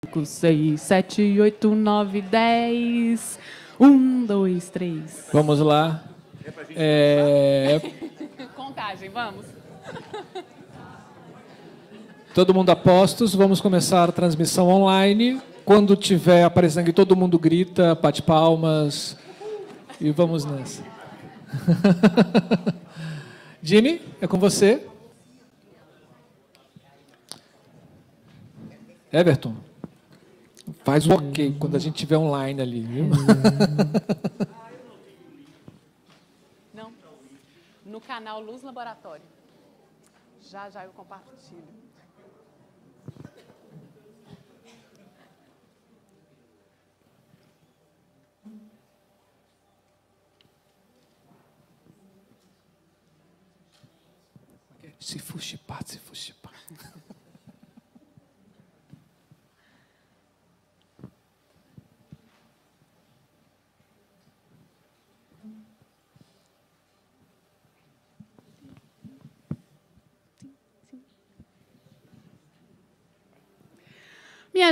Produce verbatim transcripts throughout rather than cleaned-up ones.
cinco, seis, sete, oito, nove, dez. Um, dois, três. Vamos lá. É... Contagem, vamos. Todo mundo a postos, vamos começar a transmissão online. Quando tiver aparecendo aqui, todo mundo grita, bate palmas e vamos nessa. Jimmy, é com você. Everton, faz o ok quando a gente estiver online ali, viu? Não. No canal Luz Laboratório. Já, já eu compartilho. Se fuxipar, se fuxipar. Minha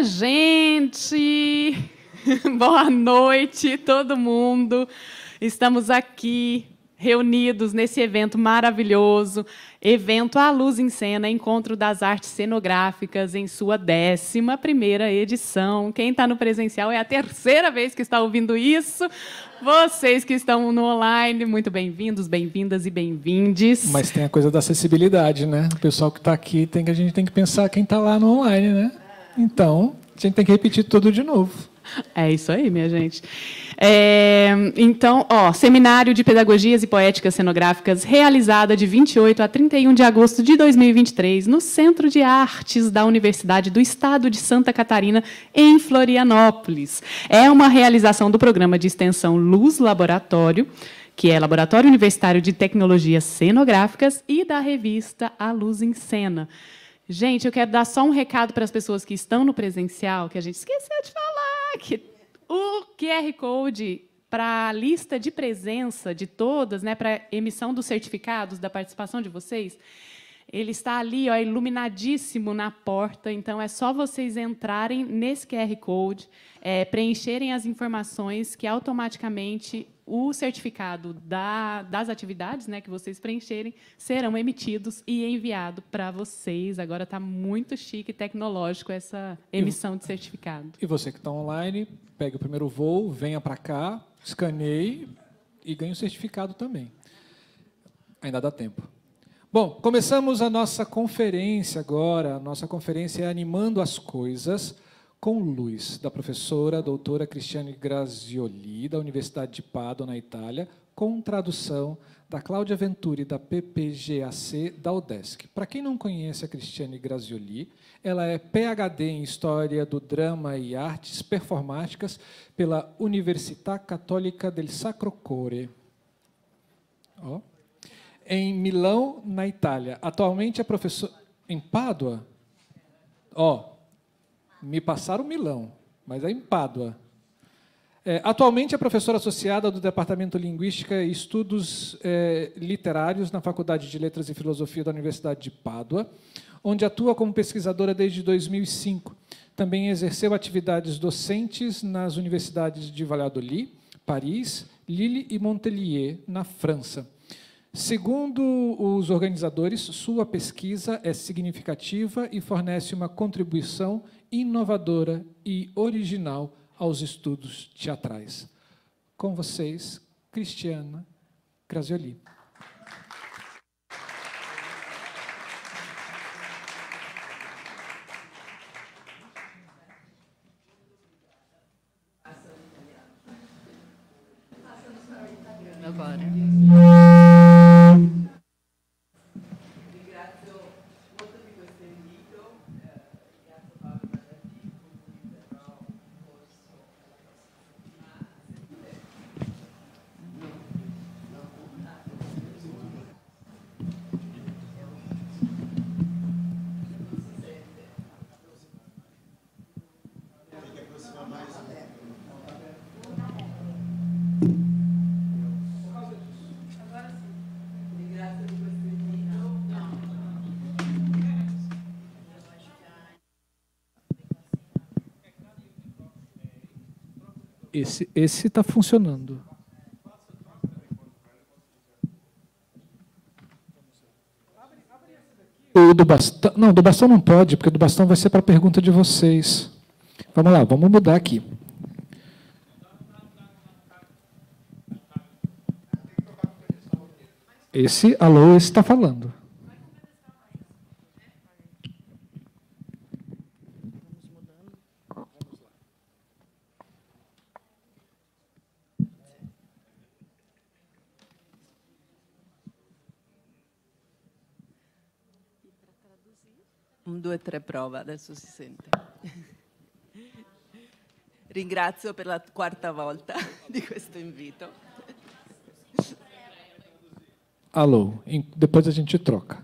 gente, boa noite, todo mundo. Estamos aqui reunidos nesse evento maravilhoso, evento A Luz em Cena, Encontro das Artes Cenográficas, em sua décima primeira edição. Quem está no presencial é a terceira vez que está ouvindo isso. Vocês que estão no online, muito bem-vindos, bem-vindas e bem-vindes. Mas tem a coisa da acessibilidade, né? O pessoal que está aqui, tem que, a gente tem que pensar quem está lá no online, né? Então, a gente tem que repetir tudo de novo. É isso aí, minha gente. É, então, ó, Seminário de Pedagogias e Poéticas Cenográficas, realizada de vinte e oito a trinta e um de agosto de dois mil e vinte e três, no Centro de Artes da Universidade do Estado de Santa Catarina, em Florianópolis. É uma realização do programa de extensão Luz Laboratório, que é Laboratório Universitário de Tecnologias Cenográficas, e da revista A Luz em Cena. Gente, eu quero dar só um recado para as pessoas que estão no presencial, que a gente esqueceu de falar, que o Q R Code para a lista de presença de todas, né, para emissão dos certificados da participação de vocês, ele está ali, ó, iluminadíssimo na porta, então é só vocês entrarem nesse Q R Code, é, preencherem as informações que automaticamente o certificado da, das atividades, né, que vocês preencherem serão emitidos e enviados para vocês. Agora está muito chique e tecnológico essa emissão de certificado. E você que está online, pegue o primeiro voo, venha para cá, escaneie e ganhe o certificado também. Ainda dá tempo. Bom, começamos a nossa conferência agora. A nossa conferência é Animando as Coisas com Luz, da professora doutora Cristiane Grazioli, da Universidade de Pádua, na Itália, com tradução da Cláudia Venturi, da P P G A C, da UDESC. Para quem não conhece a Cristiane Grazioli, ela é P H D em História do Drama e Artes Performáticas pela Università Cattolica del Sacro Cuore, oh, em Milão, na Itália. Atualmente é professora... Em Pádua? Ó, oh, me passaram Milão, mas é em Pádua. É, atualmente é professora associada do Departamento de Linguística e Estudos é, Literários na Faculdade de Letras e Filosofia da Universidade de Pádua, onde atua como pesquisadora desde dois mil e cinco. Também exerceu atividades docentes nas universidades de Valladolid, Paris, Lille e Montpellier, na França. Segundo os organizadores, sua pesquisa é significativa e fornece uma contribuição inovadora e original aos estudos teatrais. Com vocês, Cristiane Grazioli. Agora. Esse esse está funcionando. O do bastão, não, do bastão não pode, porque do bastão vai ser para a pergunta de vocês. Vamos lá, vamos mudar aqui. Esse, alô, esse está falando. Un, due, tre, prova, adesso si sente. Ringrazio per la quarta volta di questo invito. Alô, depois a gente troca.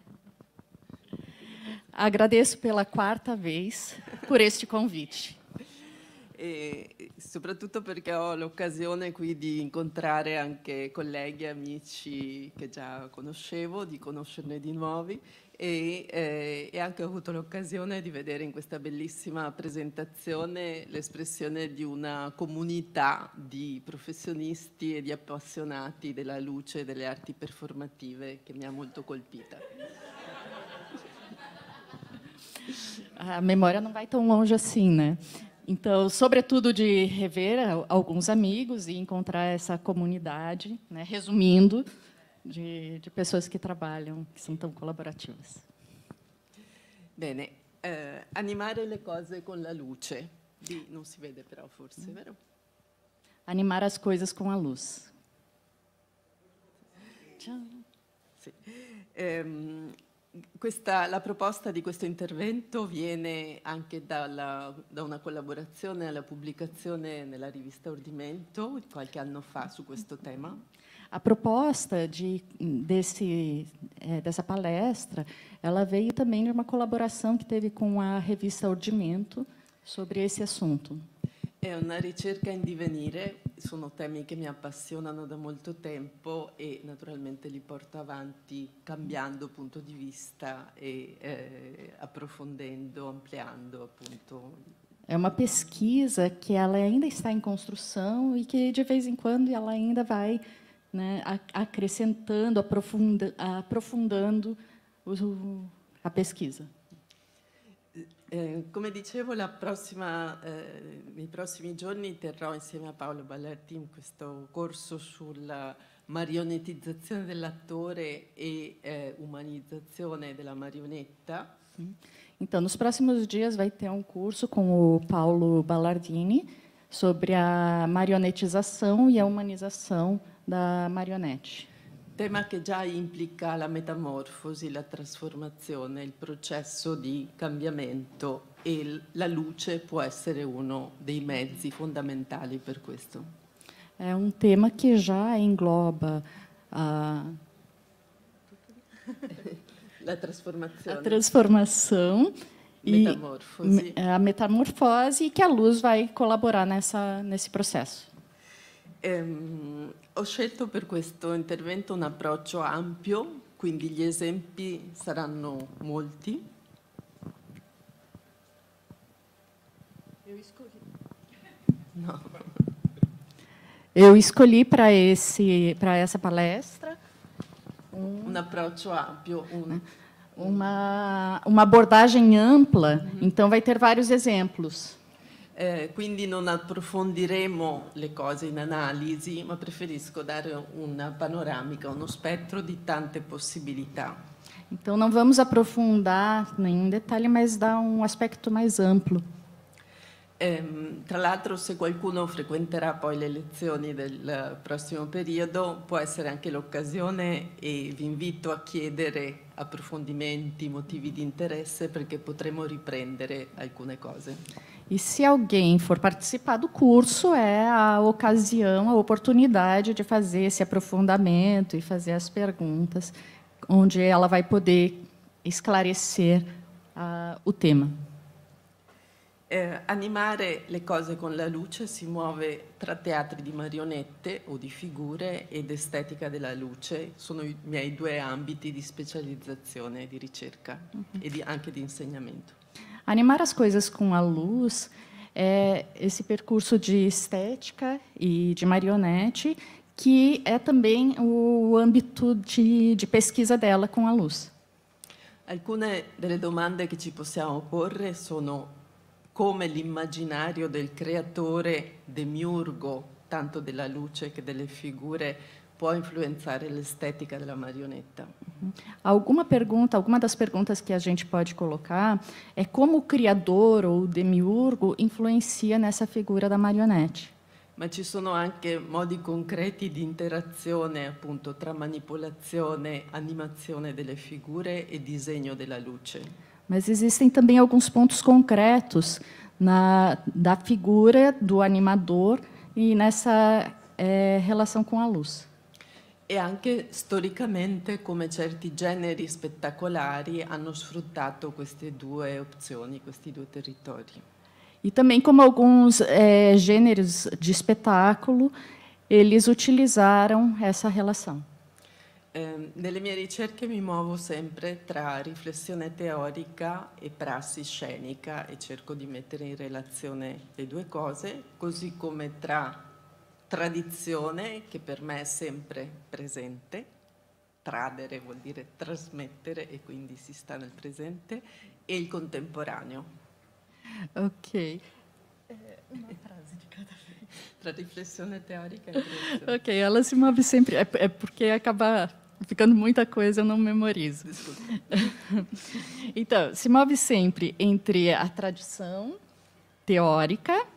Agradeço pela quarta vez por este convite. E soprattutto perché ho l'occasione qui di incontrare anche colleghi e amici che già conoscevo, di conoscerne di nuovi e, eh, e anche ho avuto l'occasione di vedere in questa bellissima presentazione l'espressione di una comunità di professionisti e di appassionati della luce e delle arti performative che mi ha molto colpita. A memória não vai tão longe assim, né? Então, sobretudo de rever alguns amigos e encontrar essa comunidade, né? Resumindo, de, de pessoas que trabalham, que são tão colaborativas. Bene, eh, animare le cose con la luce. Di, non si vede però forse, vero? Animar as coisas com a luz. Ciao. Sì. Ehm, Questa, la proposta di questo intervento viene anche dalla, da una collaborazione alla pubblicazione nella rivista Ordimento qualche anno fa su questo tema. A proposta de, desse, é, dessa palestra, ela veio também de uma colaboração que teve com a revista Ordimento sobre esse assunto. È una ricerca in divenire, sono temi che mi appassionano da molto tempo e naturalmente li porto avanti cambiando punto di vista e eh, approfondendo, ampliando appunto. É uma pesquisa que ela ainda está em construção e que de vez em quando ela ainda vai, né, acrescentando, aprofunda, aprofundando o, a pesquisa. Eh, come dicevo, la prossima, eh, nei prossimi giorni terrò insieme a Paolo Ballardin questo corso sulla marionettizzazione dell'attore e eh, umanizzazione della marionetta. Então, nos próximos dias vai ter um curso com o Paulo Ballardini sobre a marionetização e a humanização da marionete. Tema che già implica la metamorfosi, la trasformazione, il processo di cambiamento e la luce può essere uno dei mezzi fondamentali per questo. É um tema que já engloba a, la trasformazione, a transformação metamorfosi. e a metamorfose e que a luz vai colaborar nessa, nesse processo. Ehm, ho scelto per questo intervento un approccio ampio, quindi gli esempi saranno molti. Eu escolhi. No. Eu escolhi para esse para essa palestra um, un approccio ampio, un, uma uma abordagem ampla. Uhum. Então vai ter vários exemplos. Eh, quindi non approfondiremo le cose in analisi, ma preferisco dare una panoramica, uno spettro di tante possibilità. Então não vamos aprofundar nenhum detalhe, mas dar um aspecto mais amplo. Eh, tra l'altro, se qualcuno frequenterà poi le lezioni del prossimo periodo, può essere anche l'occasione e vi invito a chiedere approfondimenti, motivi di interesse, perché potremo riprendere alcune cose. E se alguém for participar do curso, é a ocasião, a oportunidade de fazer esse aprofundamento e fazer as perguntas, onde ela vai poder esclarecer uh, o tema. Eh, animare le cose con la luce si muove tra teatri di marionette o di figure ed estetica della luce. Sono i miei due ambiti di specializzazione, di ricerca, uh-huh, e di, anche di insegnamento. Animar as coisas com a luz é esse percurso de estética e de marionete, que é também o âmbito de, de pesquisa dela com a luz. Alcune delle domande che ci possiamo porre sono come l'immaginario del creatore demiurgo, tanto della luce che delle figure, può influenzare l'estetica della marionetta. Alguma pergunta, alguma das perguntas que a gente pode colocar é como o criador ou o demiurgo influencia nessa figura da marionete. Ma ci sono anche modi concreti di interazione, appunto, tra manipolazione, animazione delle figure e disegno della luce. Mas existem também alguns pontos concretos na, da figura do animador e nessa é, relação com a luz. E anche storicamente come certi generi spettacolari hanno sfruttato queste due opzioni, questi due territori. E também como alguns é, gêneros de espetáculo, eles utilizaram essa relação. Eh, nelle mie ricerche mi muovo sempre tra riflessione teorica e prassi scenica e cerco di mettere in relazione le due cose, così come tra tradizione, che per me è sempre presente, tradere vuol dire trasmettere e quindi si sta nel presente, e il contemporaneo. Ok. Uma frase de cada vez. Tra riflessione teorica e tradizione. Ok, ela se move sempre. É, é porque acaba ficando muita coisa, eu não memorizo. Desculpa. Então, se move sempre entre a tradição teórica,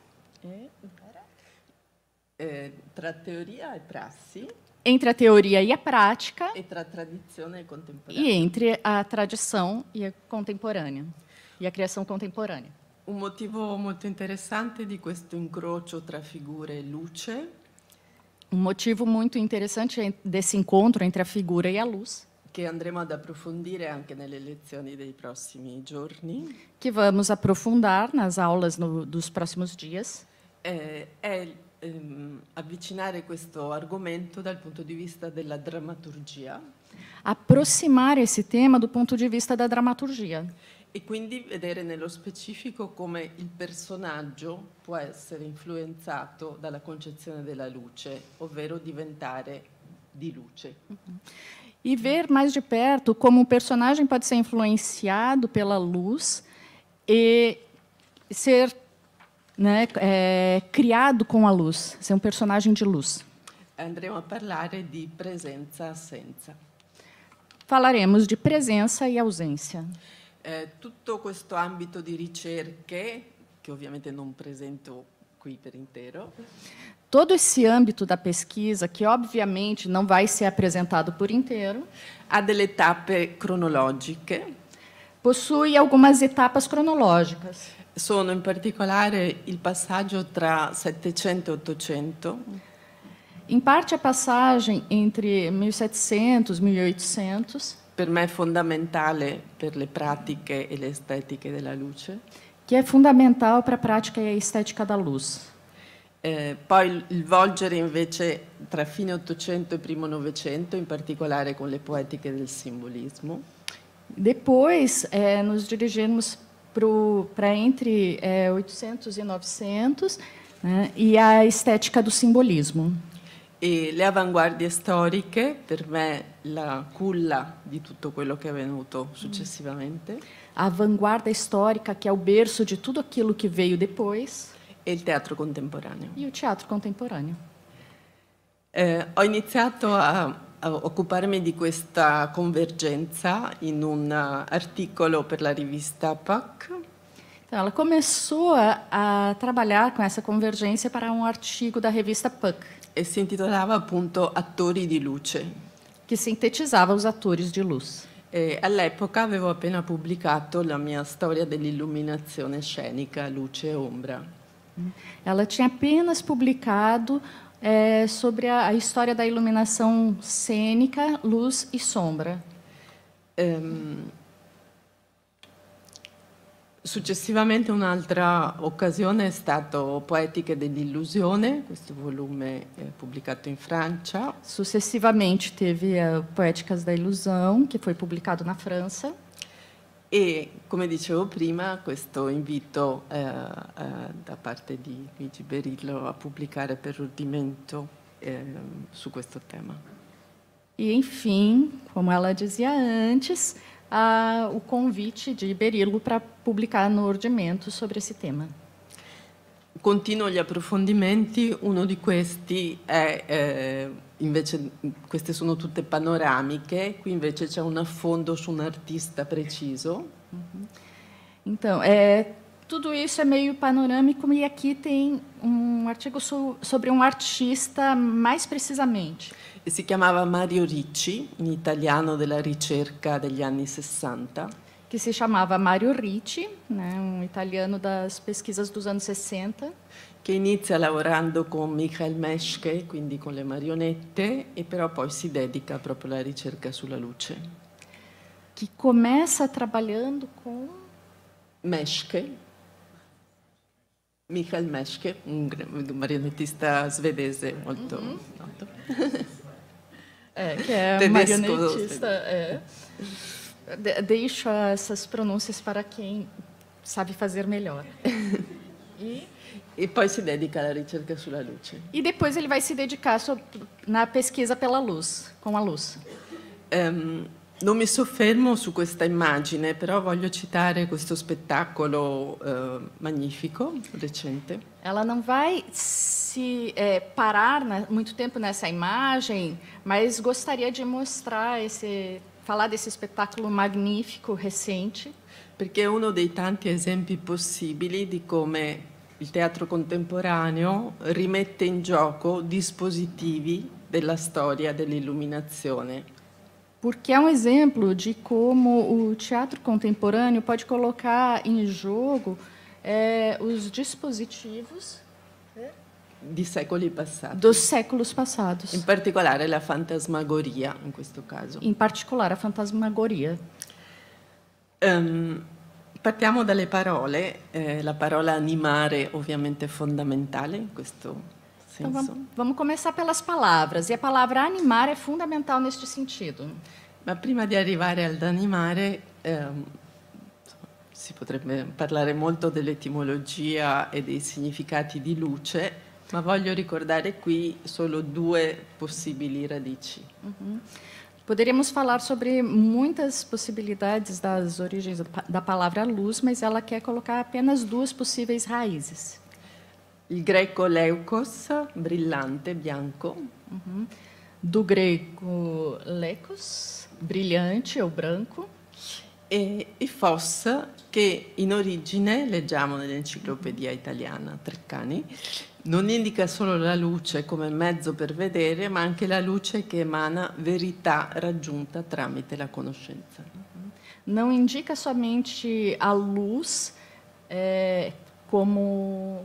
Eh, tra teoria e prassi entre a teoria e a prática, e tra tradizione e contemporanea. e entre a tradição e a contemporânea, e a criação contemporânea. Un motivo molto interessante di questo incrocio tra figure e luce Um motivo muito interessante desse encontro entre a figura e a luz, che andremo ad approfondire anche nelle lezioni dei prossimi giorni, que vamos aprofundar nas aulas no, dos próximos dias, eh, è ehm, avvicinare questo argomento dal punto di vista della drammaturgia aproximar esse tema do ponto de vista da dramaturgia. e quindi vedere nello specifico come il personaggio può essere influenzato dalla concezione della luce, ovvero diventare di luce. E ver mais de perto como o personagem pode ser influenciado pela luz e ser, né, é, criado com a luz, ser um personagem de luz. Andremo a parlare di presenza-assenza. Falaremos de presença e ausência. Eh, tutto questo ambito di ricerche, che ovviamente non presento qui per intero, Todo esse âmbito da pesquisa, que obviamente não vai ser apresentado por inteiro, ha delle tappe cronologiche. possui algumas etapas cronológicas. Sono in particolare il passaggio tra settecento e ottocento, Em parte, a passagem entre mil e setecentos e mil e oitocentos, per me è fondamentale per le pratiche e le estetiche della luce. que é fundamental para a prática e a estética da luz. Eh, poi il volgere invece tra fine Ottocento e primo Novecento, in particolare con le poetiche del simbolismo. Depois, é, nos dirigimos para entre é, oitocentos e novecentos, né, e a estética do simbolismo. E le avanguardie storiche, per me la culla di tutto quello che è avvenuto successivamente, A vanguarda histórica, que é o berço de tudo aquilo que veio depois, e il teatro contemporaneo. e o teatro contemporâneo. Eh, ho iniziato a, a occuparmi di questa convergenza in un uh, articolo per la rivista P A C. Então, ela começou a, a trabalhar com essa convergência para um artigo da revista P U C, E si intitolava appunto Attori di luce. que sintetizava os atores de luz. E all'epoca avevo appena pubblicato la mia storia dell'illuminazione scenica, luce e ombra. Ela tinha apenas publicado é, sobre a, a história da iluminação cênica, luz e sombra. Ehm, Successivamente un'altra occasione è stato Poetiche dell'illusione, questo volume è pubblicato in Francia. Sucessivamente teve a Poéticas da Ilusão, que foi publicado na França. E come dicevo prima, questo invito eh, eh, da parte di Luigi Berillo a pubblicare per ordimento eh, su questo tema. E, enfim, como ela dizia antes, a, o convite de Berillo para publicar no ordimento sobre esse tema. Continuo gli approfondimenti, uno di questi è, eh, invece, queste sono tutte panoramiche, qui invece c'è un affondo su un artista preciso. Então, é, tudo isso é meio panorâmico e aqui tem um artigo so, sobre um artista mais precisamente. E si chiamava Mario Ricci, in italiano della ricerca degli anni sessanta. Que se chamava Mario Ricci, né, um italiano das pesquisas dos anos sessenta. Che inizia lavorando con Michael Meschke, quindi con le marionette, e però poi si dedica proprio alla ricerca sulla luce. Que começa trabalhando com Meschke, Michael Meschke, un marionettista svedese molto uhum. noto. É, que é Tedesco, marionetista. É. De, deixo essas pronúncias para quem sabe fazer melhor. E, e poi si dedica alla ricerca sulla luce. E depois ele vai se dedicar so, na pesquisa pela luz, com a luz. Um, non mi soffermo su questa immagine, però voglio citare questo spettacolo uh, magnifico, recente. Ela não vai se é, parar na, muito tempo nessa imagem, mas gostaria de mostrar esse falar desse espetáculo magnífico recente. Perché è uno dei tanti esempi possibili di come il teatro contemporaneo rimette in gioco dispositivi della storia dell'illuminazione. Porque é um exemplo de como o teatro contemporâneo pode colocar em jogo é, os dispositivos di secoli passati. Dos séculos passados. In particolare la fantasmagoria, in questo caso. Em particolare a fantasmagoria. Um, partiamo dalle parole. Eh, la parola animare ovviamente è fondamentale in questo senso. Então, vamos, vamos começar pelas palavras. E a palavra animar é fundamental neste sentido. Ma prima di arrivare ad animare, ehm, si potrebbe parlare molto dell'etimologia e dei significati di luce, ma voglio ricordare qui solo due possibili radici. Uhum. Poderíamos falar sobre muitas possibilidades das origens da palavra luz, mas ela quer colocar apenas duas possíveis raízes. Il greco leukos, brillante, bianco. Uhum. Do grego lekos, brilhante ou branco. E, e phos, che in origine, leggiamo nell'enciclopedia italiana Treccani, non indica solo la luce come mezzo per vedere, ma anche la luce che emana verità raggiunta tramite la conoscenza. Não indica somente a luz é, como...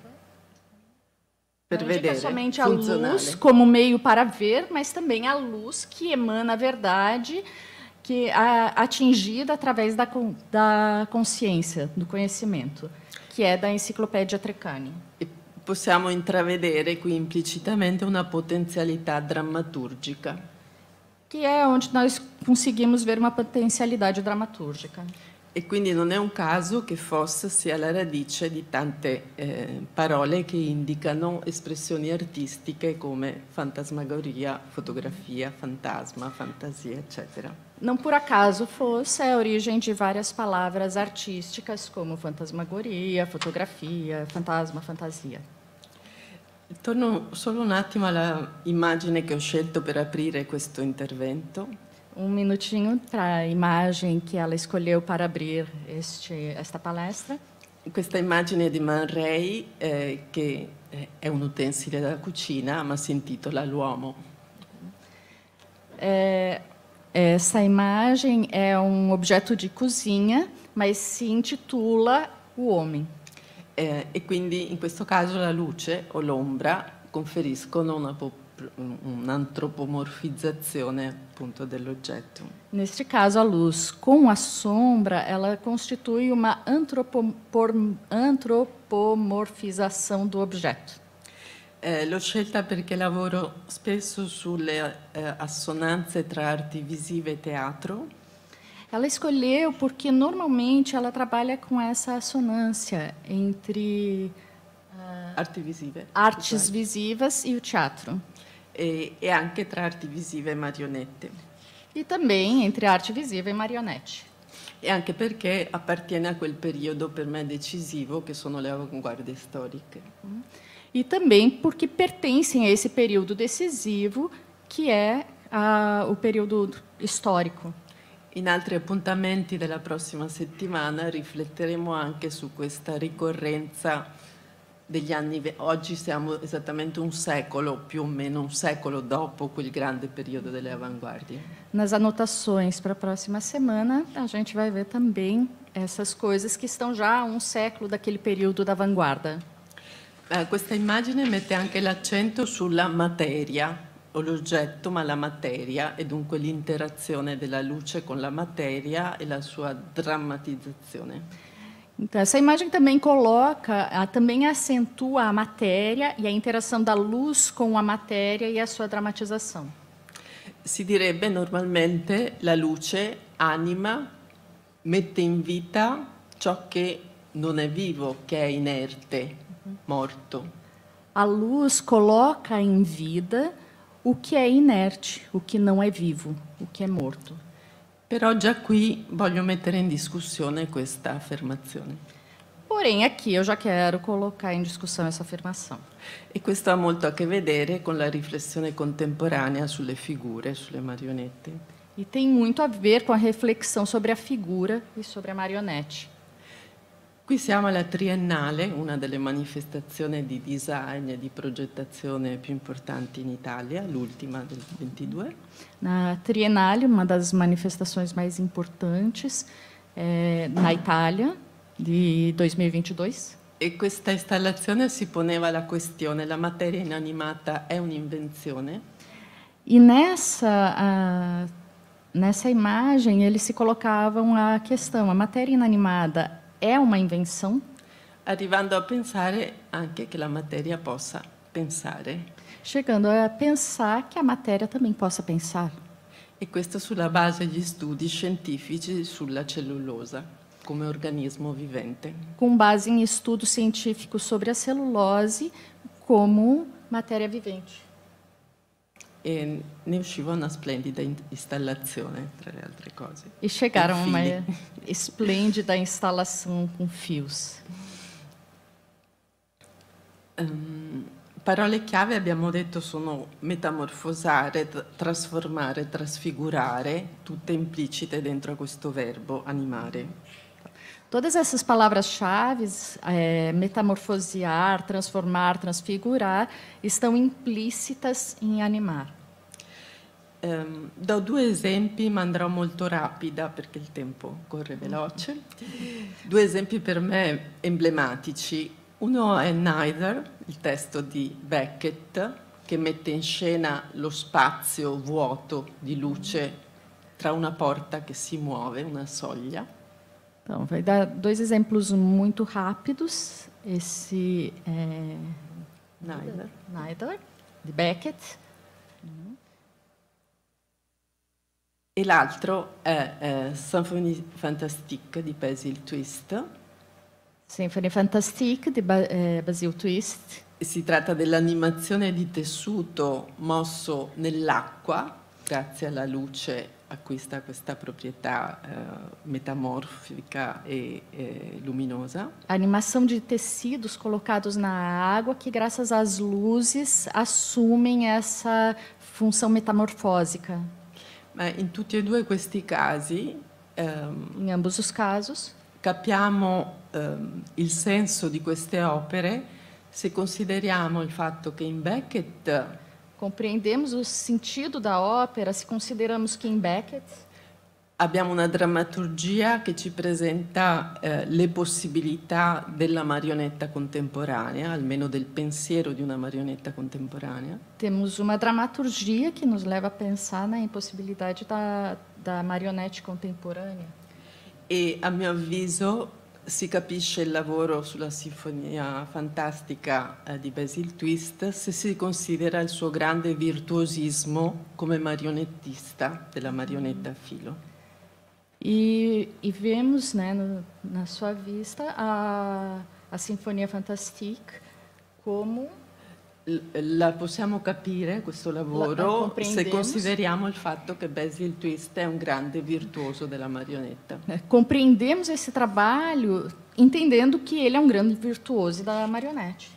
Per Não indica vedere, somente a funzionale. luz como meio para ver, mas também a luz que emana a verdade, que é atingida através da, da consciência, do conhecimento, que é da enciclopédia Treccani. E possiamo intravedere qui implicitamente una potenzialità drammaturgica. Que é onde nós conseguimos ver uma potencialidade dramatúrgica. E quindi non è un caso che phos sia la radice di tante eh, parole che indicano espressioni artistiche come fantasmagoria, fotografia, fantasma, fantasia, eccetera. Não por acaso fosse a origem de várias palavras artísticas como fantasmagoria, fotografia, fantasma, fantasia. Torno solo un attimo alla immagine che ho scelto per aprire questo intervento. Um minutinho para a imagem que ela escolheu para abrir este, esta palestra. Questa immagine di Man Ray, eh, che è un utensile da cucina, ma si intitola L'uomo. É, essa imagem é um objeto de cozinha, mas se intitula O Homem. Eh, e quindi in questo caso la luce o l'ombra conferiscono una po- un'antropomorfizzazione appunto dell'oggetto. Neste caso, a luz com a sombra, ela constitui uma antropopor, antropomorfização do objeto. Eh, l'ho scelta perché lavoro spesso sulle eh, assonanze tra arti visive e teatro. Ela escolheu porque, normalmente, ela trabalha com essa assonância entre uh, arti visive, artes visivas e o teatro. E, e anche tra arti visive e marionette. E também entre arte visiva e marionete. E anche perché appartiene a quel periodo per me decisivo che sono le avanguardie storiche. E também porque pertencem a esse período decisivo que é uh, o período histórico. In altri appuntamenti della prossima settimana rifletteremo anche su questa ricorrenza degli anni. Oggi siamo esattamente un secolo, più o meno un secolo dopo quel grande periodo delle avanguardie. Nas anotações para a próxima semana, a gente vai ver também essas coisas que estão já há um século daquele período da vanguarda. Eh, questa immagine mette anche l'accento sulla materia, o l'oggetto, ma la materia, e dunque l'interazione della luce con la materia e la sua drammatizzazione. Então, essa imagem também coloca, também acentua a matéria e a interação da luz com a matéria e a sua dramatização. Si direbbe normalmente la luce anima, mette in vita ciò che non è vivo, che è inerte, morto. A luz coloca em vida o que é inerte, o que não é vivo, o que é morto. Però già qui voglio mettere in discussione questa affermazione. Porém, aqui eu já quero colocar em discussão essa afirmação. E questo ha molto a che vedere con la riflessione contemporanea sulle figure, sulle marionette. E tem muito a ver com a reflexão sobre a figura e sobre a marionete. Qui siamo alla Triennale, una delle manifestazioni di design e di progettazione più importanti in Italia, l'ultima del ventidue. Na Triennale, uma das manifestações mais importantes é, na Itália, de dois mil e vinte e dois. E questa installazione si poneva la questione: la materia inanimata è un'invenzione? E nessa, a, nessa imagem, eles se colocavam a questão: a matéria inanimada é uma invenção? Arrivando a pensare anche che la materia possa pensare. Chegando a pensar que a matéria também possa pensar. E questo sulla base degli studi scientifici sulla cellulosa come organismo vivente. Com base em estudos científicos sobre a celulose como matéria vivente. E ne usciva una splendida installazione, tra le altre cose. E chegaram a uma esplêndida instalação com fios. Um, parole chiave, abbiamo detto, sono metamorfosare, trasformare, trasfigurare, tutte implicite dentro a questo verbo animare. Todas essas palavras-chave, é, metamorfosear, transformar, transfigurar, estão implícitas em animar. Um, do due esempi, ma andrò molto rapida perché il tempo corre veloce. Due esempi per me emblematici. Uno è Neither, il testo di Beckett, che mette in scena lo spazio vuoto di luce tra una porta che si muove, una soglia. Então, vai dar dois exemplos muito rápidos. Esse é Neither. Neither, de Beckett. E l'altro è eh, Symphonie Fantastique di Basil Twist. Symphonie Fantastique di ba eh, Basil Twist. Si tratta dell'animazione di tessuto mosso nell'acqua, grazie alla luce acquista questa proprietà eh, metamorfica e eh, luminosa. A animação de tecidos colocados na água que, graças às luzes, assumem essa função metamorfósica. Ma in tutti e due questi casi, ehm, em ambos os casos, capiamo ehm, il senso di queste opere se consideriamo il fatto che in Beckett compreendemos o sentido da ópera se consideramos que em Beckett abbiamo una drammaturgia che ci presenta eh, le possibilità della marionetta contemporanea, almeno del pensiero di una marionetta contemporanea. Temos uma dramaturgia que nos leva a pensar na impossibilidade da, da marionete contemporânea. E a mio avviso si capisce il lavoro sulla Sinfonia Fantastica eh, di Basil Twist se si considera il suo grande virtuosismo come marionettista della marionetta a filo. E, e vemos, né, no, na sua vista a, a Sinfonia Fantastique come... La possiamo capire, questo lavoro, la se consideriamo il fatto che Basil Twist è un grande virtuoso della marionetta. Compreendemos esse trabalho entendendo que ele é um grande virtuoso da marionete.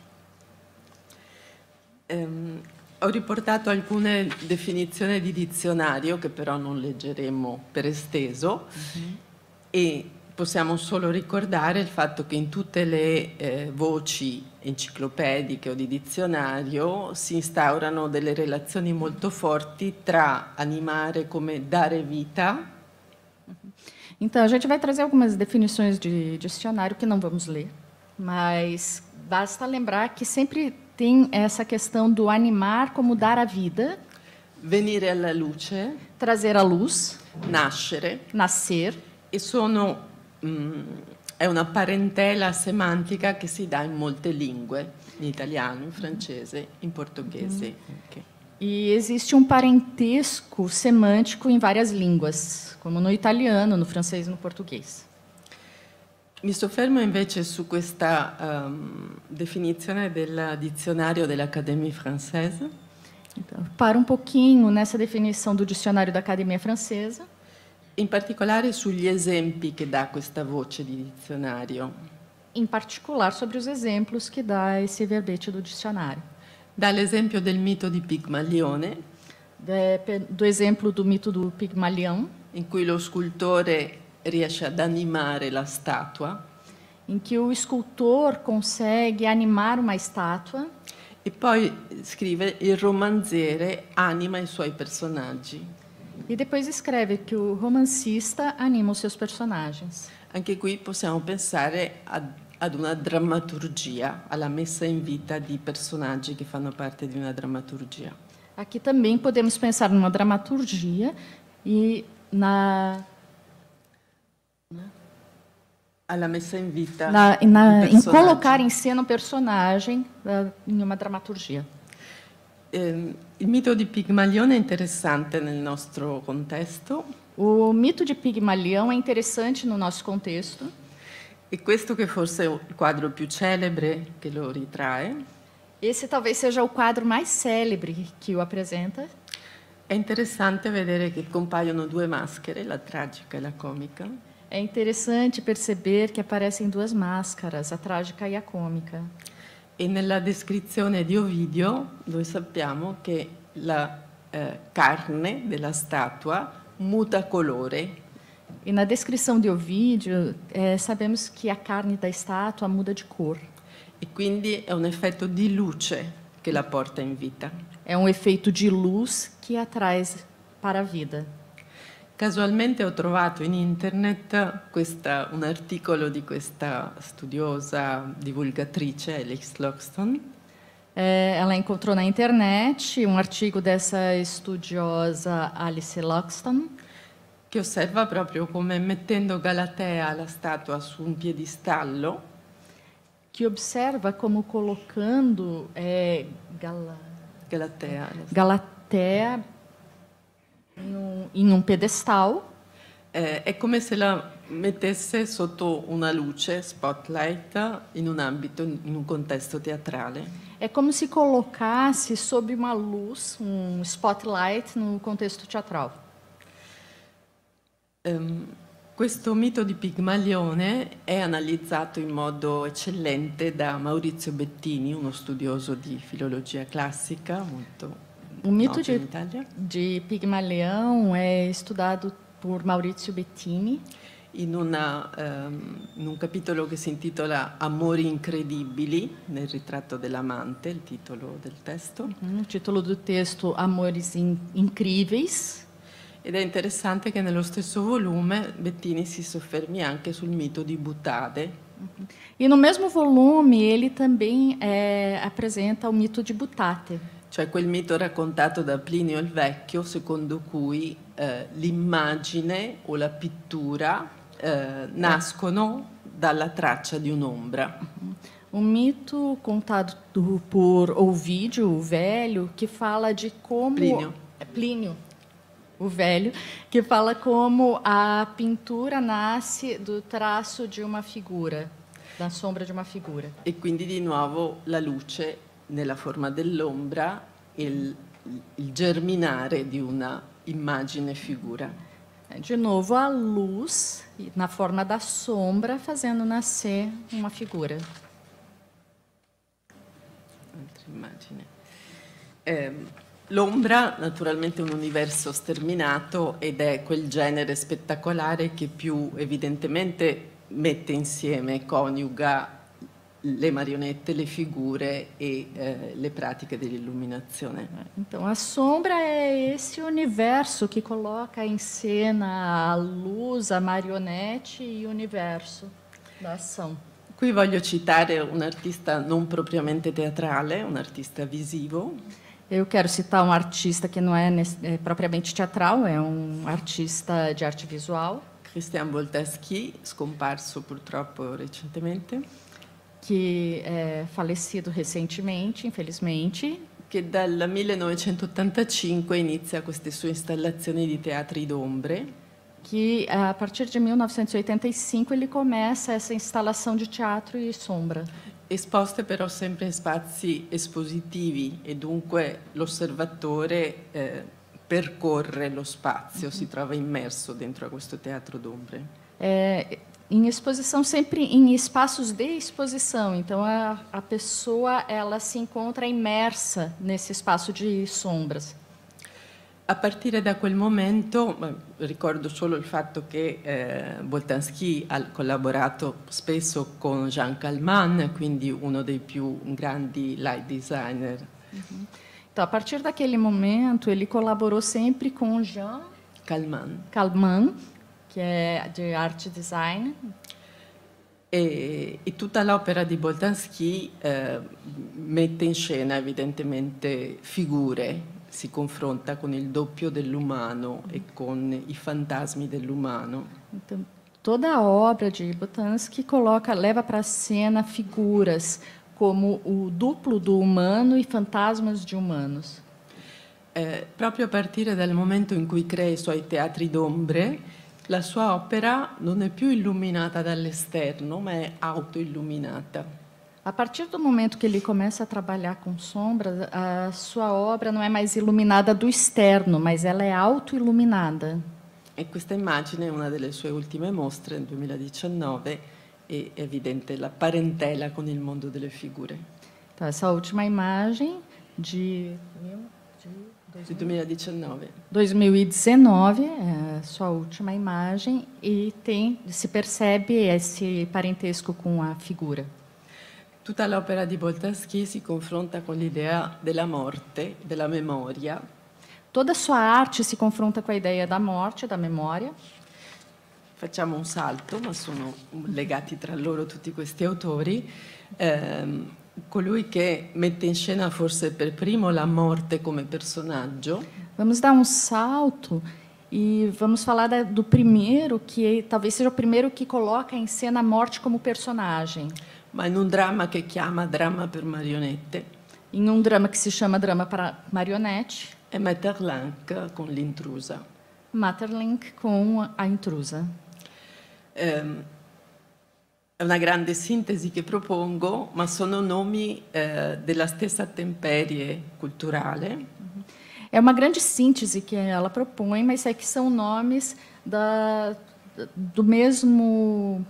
Um, ho riportato alcune definizioni di dizionario che però non leggeremo per esteso, mm-hmm. e possiamo solo ricordare il fatto che in tutte le eh, voci enciclopediche o di dizionario si instaurano delle relazioni molto forti tra animare come dare vita. Então, a gente vai trazer algumas definições de dicionário que não vamos ler, mas basta lembrar que sempre tem essa questão do animar como dar a vida, venire alla luce, trazer a luz, nascere, nascer, e sono mm, è una parentela semantica che si dà in molte lingue, in italiano, in francese, in portoghese. Mm. Okay. E existe um parentesco semântico em várias línguas, como no italiano, no francês e no português. Mi soffermo invece su questa um, definizione del dizionario dell'Académie Française. Então, para um pouquinho nessa definição do dicionário da Academia Francesa. In particolare sugli esempi che dà questa voce di dizionario. Em particular sobre os exemplos que dá esse verbete do dicionário. Dà l'esempio del mito di Pigmalione, do exemplo do mito do Pigmalião, in cui lo scultore riesce ad animare la statua, em que o escultor consegue animar uma estátua, e poi scrive il romanziere anima i suoi personaggi. E depois escreve que o romancista anima os seus personagens. Anche qui possiamo pensare ad, ad una drammaturgia, alla messa in vita di personaggi che fanno parte di una drammaturgia. Aqui também podemos pensar numa dramaturgia e na alla messa in vita na, na, em colocar em cena um personagem uh, em uma dramaturgia. Eh, il mito di Pigmalione è interessante nel nostro contesto. O mito de Pigmalião é interessante no nosso contexto. E questo che forse è il quadro più celebre che lo ritrae. Esse talvez seja o quadro mais célebre que o apresenta. È interessante vedere che compaiono due maschere, la tragica e la comica. É interessante perceber que aparecem duas máscaras, a trágica e a cômica. E nella descrizione di Ovidio noi sappiamo che la eh, carne della statua muta colore. E na descrição de Ovídio, é, sabemos que a carne da estátua muda de cor. E quindi è un effetto di luce che la porta in vita. É um efeito de luz que a traz para a vida. Casualmente ho trovato in internet questa, un articolo di questa studiosa divulgatrice, Alice Loxton. É, ela encontrou na internet um artigo dessa estudiosa Alice Loxton, che osserva proprio come mettendo Galatea, la statua, su un piedistallo, que observa como colocando é, Gala... Galatea, Galatea em um, em um pedestal. Eh, è come se la mettesse sotto una luce, spotlight, in un ambito, in un contesto teatrale. É como se colocasse sob uma luz, um spotlight no contexto teatral. Um, questo mito di Pigmalione è analizzato in modo eccellente da Maurizio Bettini, uno studioso di filologia classica molto o mito noto de, in Italia. de Pigmalião é estudado por Maurizio Bettini in, una, um, in un capitolo che si intitola Amori incredibili, nel ritratto dell'amante, il titolo del testo. Mm-hmm. Il titolo do texto Amores in, Incríveis. Ed è interessante che nello stesso volume Bettini si soffermi anche sul mito di Butade. Mm-hmm. E no mesmo volume ele também é, apresenta o mito de Butate. Cioè quel mito raccontato da Plinio il Vecchio, secondo cui eh, l'immagine o la pittura eh, nascono dalla traccia di un'ombra. Um mito contado do, por Ovídio, o velho, que fala de como... Plínio. Plínio. o velho, que fala como a pintura nasce do traço de uma figura, da sombra de uma figura. E quindi di nuovo la luce nella forma dell'ombra, il, il germinare di una immagine figura. De novo, a luz na forma da sombra fazendo nascer uma figura. Altra immagine. Eh, l'ombra naturalmente è un universo sterminato ed è quel genere spettacolare che più evidentemente mette insieme, coniuga le marionette, le figure e eh, le pratiche dell'illuminazione. Então, a sombra é esse universo que coloca em cena a luz, a marionete e o universo da ação. Qui voglio citare un artista non propriamente teatrale, un artista visivo. Eu quero citar um artista que não é, é propriamente teatral, é um artista de arte visual. Christian Boltanski, scomparso purtroppo recentemente. Que é falecido recentemente, infelizmente. Che dal millenovecentottantacinque inizia queste sue installazioni di teatri d'ombre. Que a partir de mil novecentos e oitenta e cinco ele começa essa instalação de teatro e sombra. Esposte però sempre in spazi espositivi e dunque l'osservatore eh, percorre lo spazio, si trova immerso dentro a questo teatro d'ombre. É, em exposição sempre em espaços de exposição, então a, a pessoa ela se encontra imersa nesse espaço de sombras. A partire da quel momento, ricordo solo il fatto che eh, Boltanski ha collaborato spesso con Jean Calment, quindi uno dei più grandi light designer. Uhum. Então, a partir daquele momento, ele colaborou sempre com Jean Calment, Calment que é de arte design. E, e tutta l'opera di Boltanski eh, mette in scena evidentemente figure, si confronta con il doppio dell'umano e con i fantasmi dell'umano. Então, toda a obra de Boltanski coloca, leva para a cena figuras como o duplo do humano e fantasmas de humanos. Eh, proprio a partire dal momento in cui crea i suoi teatri d'ombre, la sua opera non è più illuminata dall'esterno, ma è autoilluminata. A partir do momento que ele começa a trabalhar com sombras, a sua obra não é mais iluminada do externo, mas ela é autoiluminada. E questa immagine è una delle sue ultime mostre nel duemiladiciannove, è evidente la parentela con il mondo delle figure. Então, essa última imagem de, de duemiladiciannove. duemiladiciannove, é a sua última imagem, e tem, se percebe esse parentesco com a figura. Tutta l'opera di Boltanski si confronta con l'idea della morte, della memoria. Toda a sua arte si confronta com a ideia da morte, da memória. Facciamo un salto, ma sono legati tra loro tutti questi autori. Eh, colui che mette in scena forse per primo la morte come personaggio. Vamos dar um salto e vamos falar da, do primeiro, que talvez seja o primeiro que coloca em cena a morte como personagem. Ma in un dramma che chiama Dramma per marionette. Em um drama que se chama Drama para Marionete. E Maeterlinck con l'intrusa. Maeterlinck com a intrusa. Eh, è una grande sintesi che propongo, ma sono nomi eh, della stessa temperie culturale. É uma grande síntese que ela propõe, mas é que são nomes da, do mesmo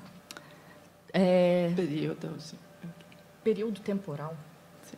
é, periodo, sì. período temporal. Sì.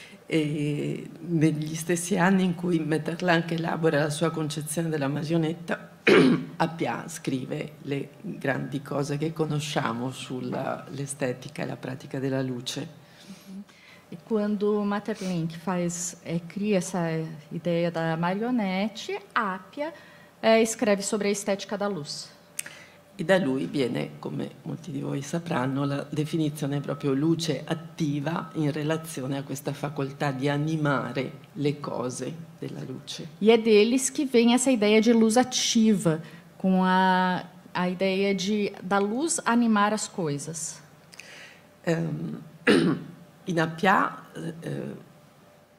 E negli stessi anni in cui Maeterlinck elabora la sua concezione della marionetta, Appia scrive le grandi cose che conosciamo sull'estetica e la pratica della luce. E quando Maeterlinck faz, é, cria essa ideia da marionete, Appia é, escreve sobre a estética da luz. E da lui viene, come molti di voi sapranno, la definizione proprio luce attiva in relazione a questa facoltà di animare le cose della luce. E é deles que vem essa ideia de luz ativa, com a, a ideia de, da luz animar as coisas. Um, in Appia, eh,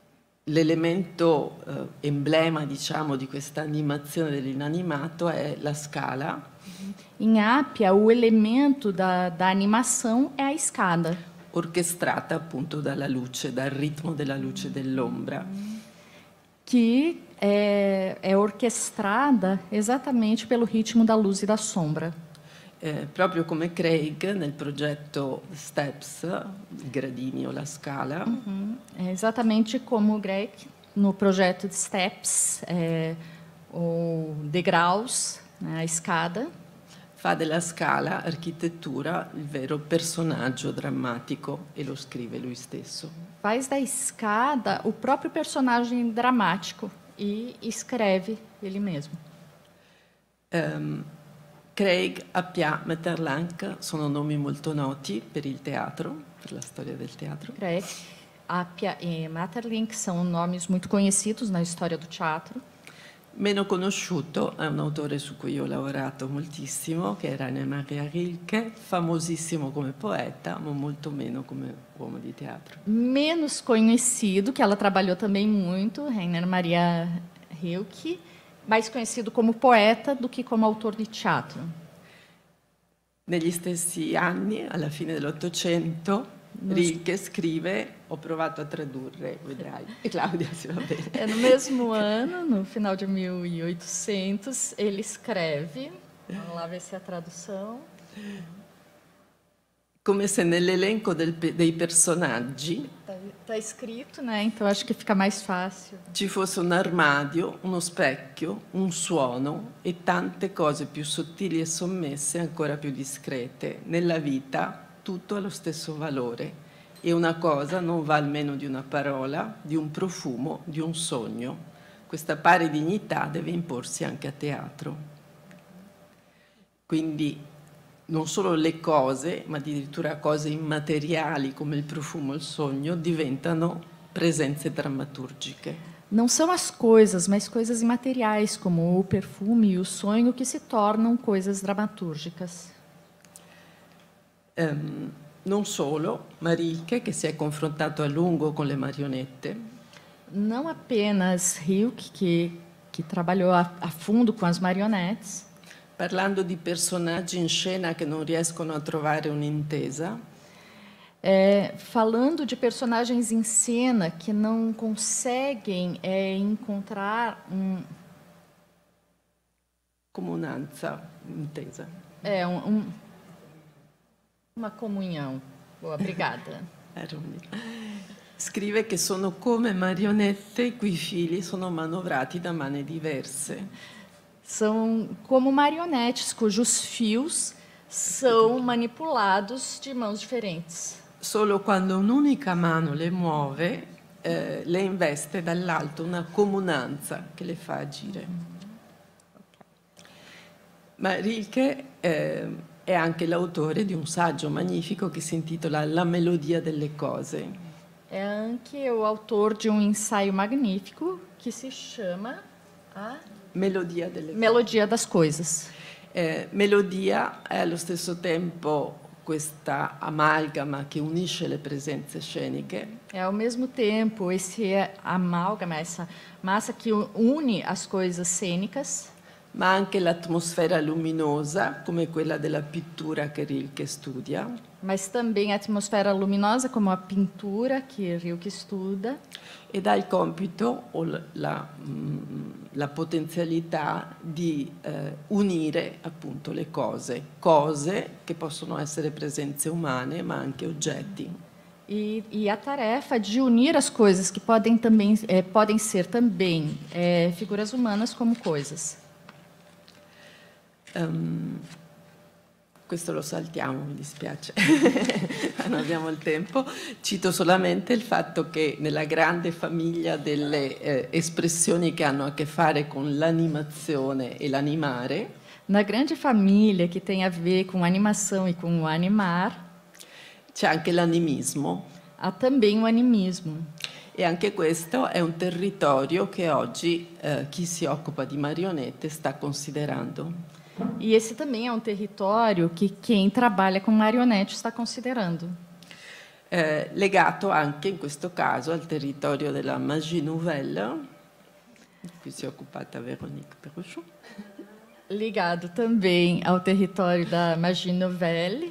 l'elemento eh, emblema, diciamo, di questa animazione dell'inanimato è la scala. Em Appia, o elemento da, da animação é a escada, orchestrata appunto dalla luce, dal ritmo della luce e dell'ombra. que é, é orquestrada exatamente pelo ritmo da luz e da sombra. Eh, proprio come Craig nel progetto Steps, i gradini o la scala, Uhum. É exatamente como o Greg, no projeto de Steps, é, ou degraus, né, a escada, fa della scala architettura il vero personaggio drammatico e lo scrive lui stesso. faz da escada o próprio personagem dramático e escreve ele mesmo. Um, Craig, Appia, Maeterlinck sono nomi molto noti per il teatro, per la storia del teatro. Greg, Appia e Maeterlinck são nomes muito conhecidos na história do teatro. Meno conosciuto è un autore su cui ho lavorato moltissimo, che è Rainer Maria Rilke, famosissimo come poeta, ma molto meno come uomo di teatro. Menos conhecido, que ela trabalhou também muito, Rainer Maria Rilke, mais conhecido como poeta do que como autor di teatro. Negli stessi anni, alla fine dell'Ottocento, Rilke scrive, ho provato a tradurre, vedrai, e Claudia se va bene. É, no mesmo ano, no final de mil e oitocentos, ele escreve, vamos lá ver se é a tradução, come se nell'elenco del pe- dei personaggi está escrito, né? Então acho que fica mais fácil. ci fosse un armadio, uno specchio, un suono e tante cose più sottili e sommesse ancora più discrete. Nella vita tutto ha lo stesso valore e una cosa non va almeno di una parola, di un profumo, di un sogno. Questa pari dignità deve imporsi anche a teatro. Quindi non solo le cose, ma addirittura cose immateriali come il profumo e il sogno diventano presenze drammaturgiche. Não são as coisas, mas coisas imateriais, como o perfume e o sonho, que se tornam coisas dramatúrgicas. Um, non solo, ma Rilke, che si è confrontato a lungo con le marionette, Não apenas Rilke, que, que trabalhou a, a fundo com as marionetes, parlando di personaggi in scena che non riescono a trovare un'intesa, é, falando de personagens em cena que não conseguem é, encontrar um, comunanza, intesa. é, um, um, uma comunhão. Boa, obrigada. Eroni. Scrive che sono come marionette i cui fili sono manovrati da mani diverse. São como marionetes cujos fios são manipulados de mãos diferentes. Solo quando un'unica mano le muove, eh, le investe dall'alto una comunanza che le fa agire. Ma Rilke eh, è anche l'autore di un saggio magnifico che si intitola La melodia delle cose. É anche o autor de um ensaio magnífico que se chama A Melodia delle cose. Melodia das Coisas. Eh, melodia è allo stesso tempo questa amalgama che unisce le presenze sceniche, É ao mesmo tempo esse amálgama, essa massa que une as coisas cênicas, ma anche l'atmosfera luminosa, come quella della pittura che Rilke studia, mas também a atmosfera luminosa, como a pintura que Rilke estuda, ed ha il compito o l- la, mm, la potenzialità di eh, unire appunto le cose, cose che possono essere presenze umane ma anche oggetti. e, e a tarefa de unir as coisas que podem também é, podem ser também é, figuras humanas como coisas. Um, questo lo saltiamo, mi dispiace, non abbiamo il tempo. Cito solamente il fatto che nella grande famiglia delle eh, espressioni che hanno a che fare con l'animazione e l'animare, Na grande família que tem a ver com animação e com o animar, c'è anche l'animismo. há também o animismo. E anche questo è un territorio che oggi eh, chi si occupa di marionette sta considerando. E esse também é um território que quem trabalha com marionete está considerando. eh, legato anche in questo caso al territorio della Magie Nouvelle, di cui si è occupata Véronique Perruchot. Ligado também ao território da Magie Nouvelle.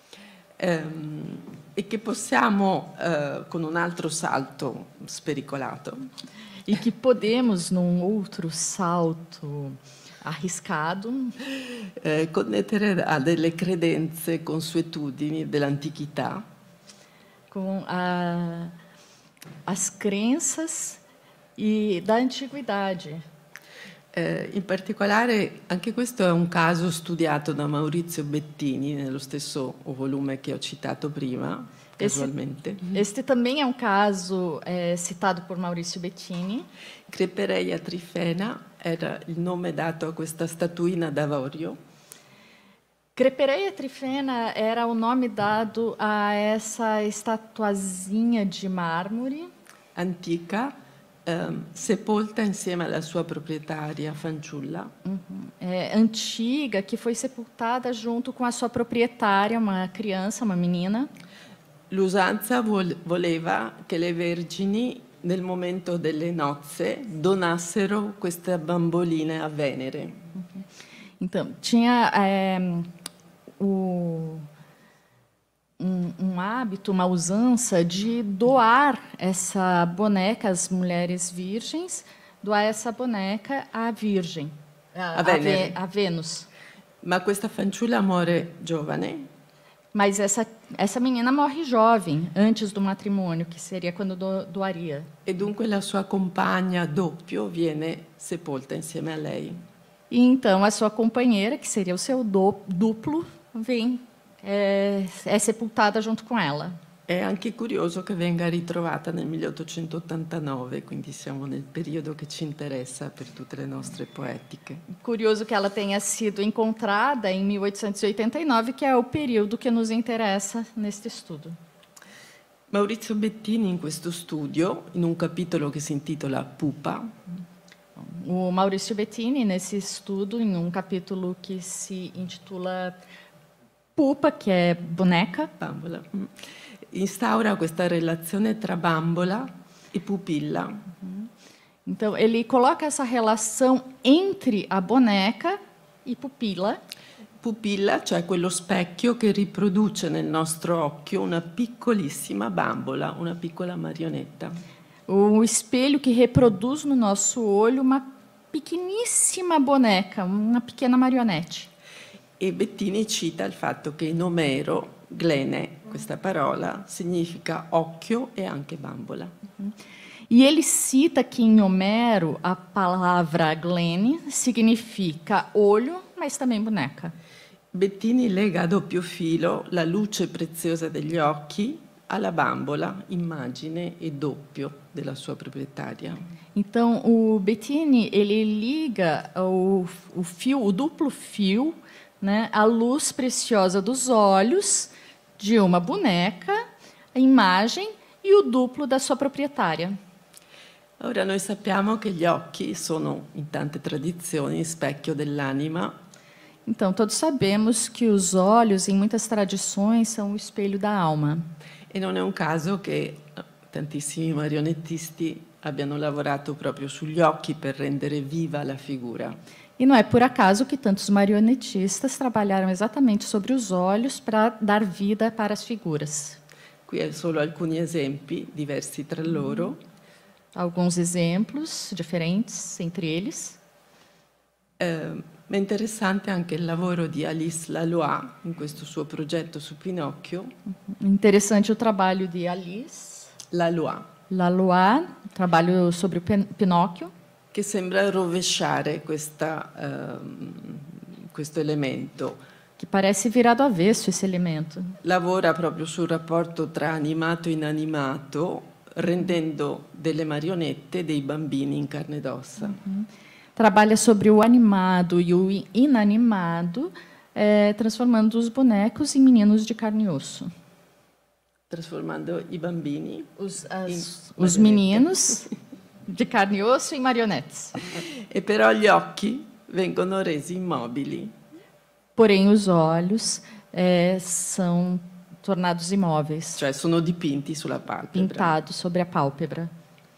Ehm, e che possiamo, eh, con un altro salto spericolato, E que podemos, num outro salto arriscado, eh, connettere a delle credenze, consuetudini dell'antichità, com a, as crenças e da antiguidade. Eh, in particolare, anche questo è un caso studiato da Maurizio Bettini, nello stesso volume che ho citato prima, casualmente. Esse, este também é um caso é, citado por Maurício Bettini. Crepereia trifena era il nome dato a questa statuina d'avorio. Crepereia trifena era o nome dado a essa estatuazinha de mármore Antica, ehm, sepolta insieme alla sua proprietaria fanciulla. uhum, é, antiga, que foi sepultada junto com a sua proprietária, uma criança, uma menina. L'usanza vol- voleva che le vergini, nel momento delle nozze, donassero queste bamboline a Venere. Então, tinha é, o, um, um hábito, uma usança de doar essa boneca às mulheres virgens, doar essa boneca à Virgem, a, A Venere. Ve- a Vênus. Ma questa fanciulla muore giovane. Mas essa, essa menina morre jovem, antes do matrimônio, que seria quando do, doaria. E dunque la sua compagna doppio viene sepolta insieme a lei. E então a sua companheira, que seria o seu do, duplo, vem é, é sepultada junto com ela. È anche curioso che venga ritrovata nel milleottocentottantanove, quindi siamo nel periodo che ci interessa per tutte le nostre poetiche. Curioso que ela tenha sido encontrada em mil oitocentos e oitenta e nove, que é o período que nos interessa neste estudo. Maurizio Bettini in questo studio, in un capitolo che si intitola Pupa, O Maurício Bettini, nesse estudo, em um capítulo que se intitula Pupa, que é boneca, bambola, mm, instaura questa relazione tra bambola e pupilla. então ele coloca essa relação entre a boneca e pupila. Pupilla, cioè quello specchio che riproduce nel nostro occhio una piccolissima bambola, una piccola marionetta. O espelho que reproduz no nosso olho uma pequeníssima boneca, uma pequena marionete. E Bettini cita il fatto che in Omero, glene, questa parola, significa occhio e anche bambola. E ele cita que em Homero a palavra glene significa olho, mas também boneca. Bettini lega a doppio filo la luce preziosa degli occhi alla bambola, immagine e doppio della sua proprietaria. Então, o Bettini ele liga o, o fio, o duplo fio, né, a luz preciosa dos olhos de uma boneca, a imagem e o duplo da sua proprietária. Ora noi sappiamo che gli occhi sono in tante tradizioni specchio dell'anima. Então, todos sabemos que os olhos, em muitas tradições, são o espelho da alma. E non è un caso che tantissimi marionettisti abbiano lavorato proprio sugli occhi per rendere viva la figura. E não é por acaso que tantos marionetistas trabalharam exatamente sobre os olhos para dar vida para as figuras. Qui è solo alcuni esempi, diversi tra loro. Alguns exemplos diferentes entre eles. Eh, ma è interessante anche il lavoro di Alice Lalois in questo suo progetto su Pinocchio. Interessante o trabalho de Alice Lalois, Lalois, trabalho sobre o Pin- Pinóquio, che sembra rovesciare questa, ehm, questo elemento. que parece virar do avesso esse elemento. Lavora proprio sul rapporto tra animato e inanimato, rendendo delle marionette dei bambini in carne ed ossa. Trabalha sobre o animado e o inanimado, eh, transformando os bonecos em meninos de carne e osso. Trasformando i bambini Os, in as, os marionette. meninos de carne e osso em marionetes. E però gli occhi vengono resi immobili. Porém, os olhos eh, são tornados imóveis. Cioè sono dipinti sulla palpebra. Pintados sobre a pálpebra.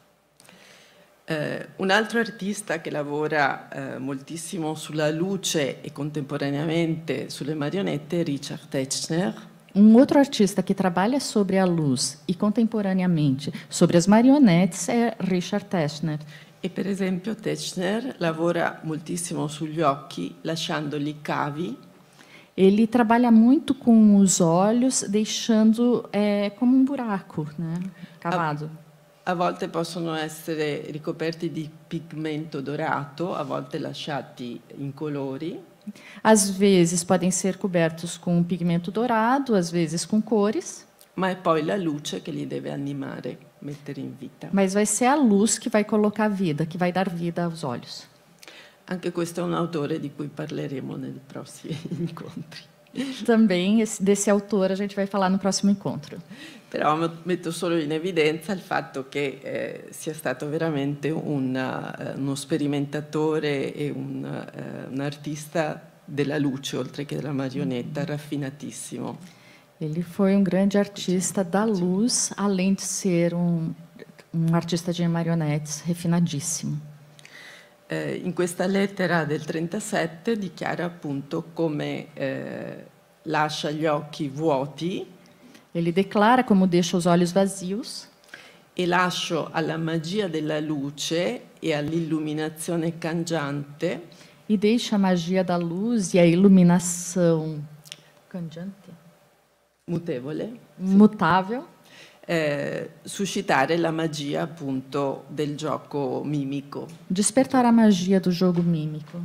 Eh, un altro artista che lavora eh, moltissimo sulla luce e contemporaneamente sulle marionette è Richard Techner. Um outro artista que trabalha sobre a luz e contemporaneamente sobre as marionetes é Richard Techner. E per esempio Techner lavora moltissimo sugli occhi, lasciandoli cavi. Ele trabalha muito com os olhos, deixando é, como um buraco, né? Cavado. A, a volte possono essere ricoperti di pigmento dorato, a volte lasciati incolori. Às vezes podem ser cobertos com pigmento dourado, às vezes com cores. Ma è poi la luce che li deve animare, mettere in vita. Mas vai ser a luz que vai colocar vida, que vai dar vida aos olhos. Anche questo è un autore di cui parleremo nei prossimi incontri. Também esse, desse autor a gente vai falar no próximo encontro. Però metto solo in evidenza il fatto che eh, sia stato veramente una, uno sperimentatore e un, uh, un artista della luce, oltre che della marionetta, raffinatissimo. Ele foi um grande artista da luz, além de ser um, um artista de marionetes refinadíssimo. Eh, in questa lettera del trentasette dichiara appunto come eh, lascia gli occhi vuoti. Ele declara como deixa os olhos vazios. E lascio alla magia della luce e all'illuminazione cangiante. E deixa a magia da luz e a iluminação cangiante, mutevole, mutável, eh, suscitare la magia appunto del gioco mimico. Despertar a magia do jogo mímico.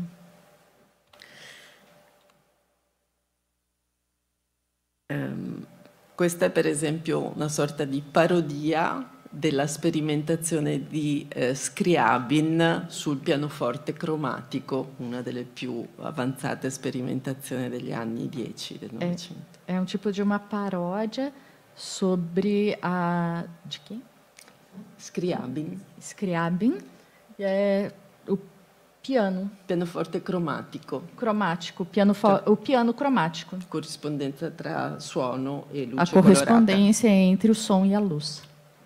Um, questa è per esempio una sorta di parodia della sperimentazione di eh, Scriabin sul pianoforte cromatico, una delle più avanzate sperimentazioni degli anni dieci del Novecento. É, é um tipo de uma paródia sobre a... de quem? Scriabin. Scriabin. É o piano. Pianoforte cromatico. Cromático. Piano cioè, o piano cromático. Corrispondenza tra suono e luce a correspondência colorata. Entre o som e a luz.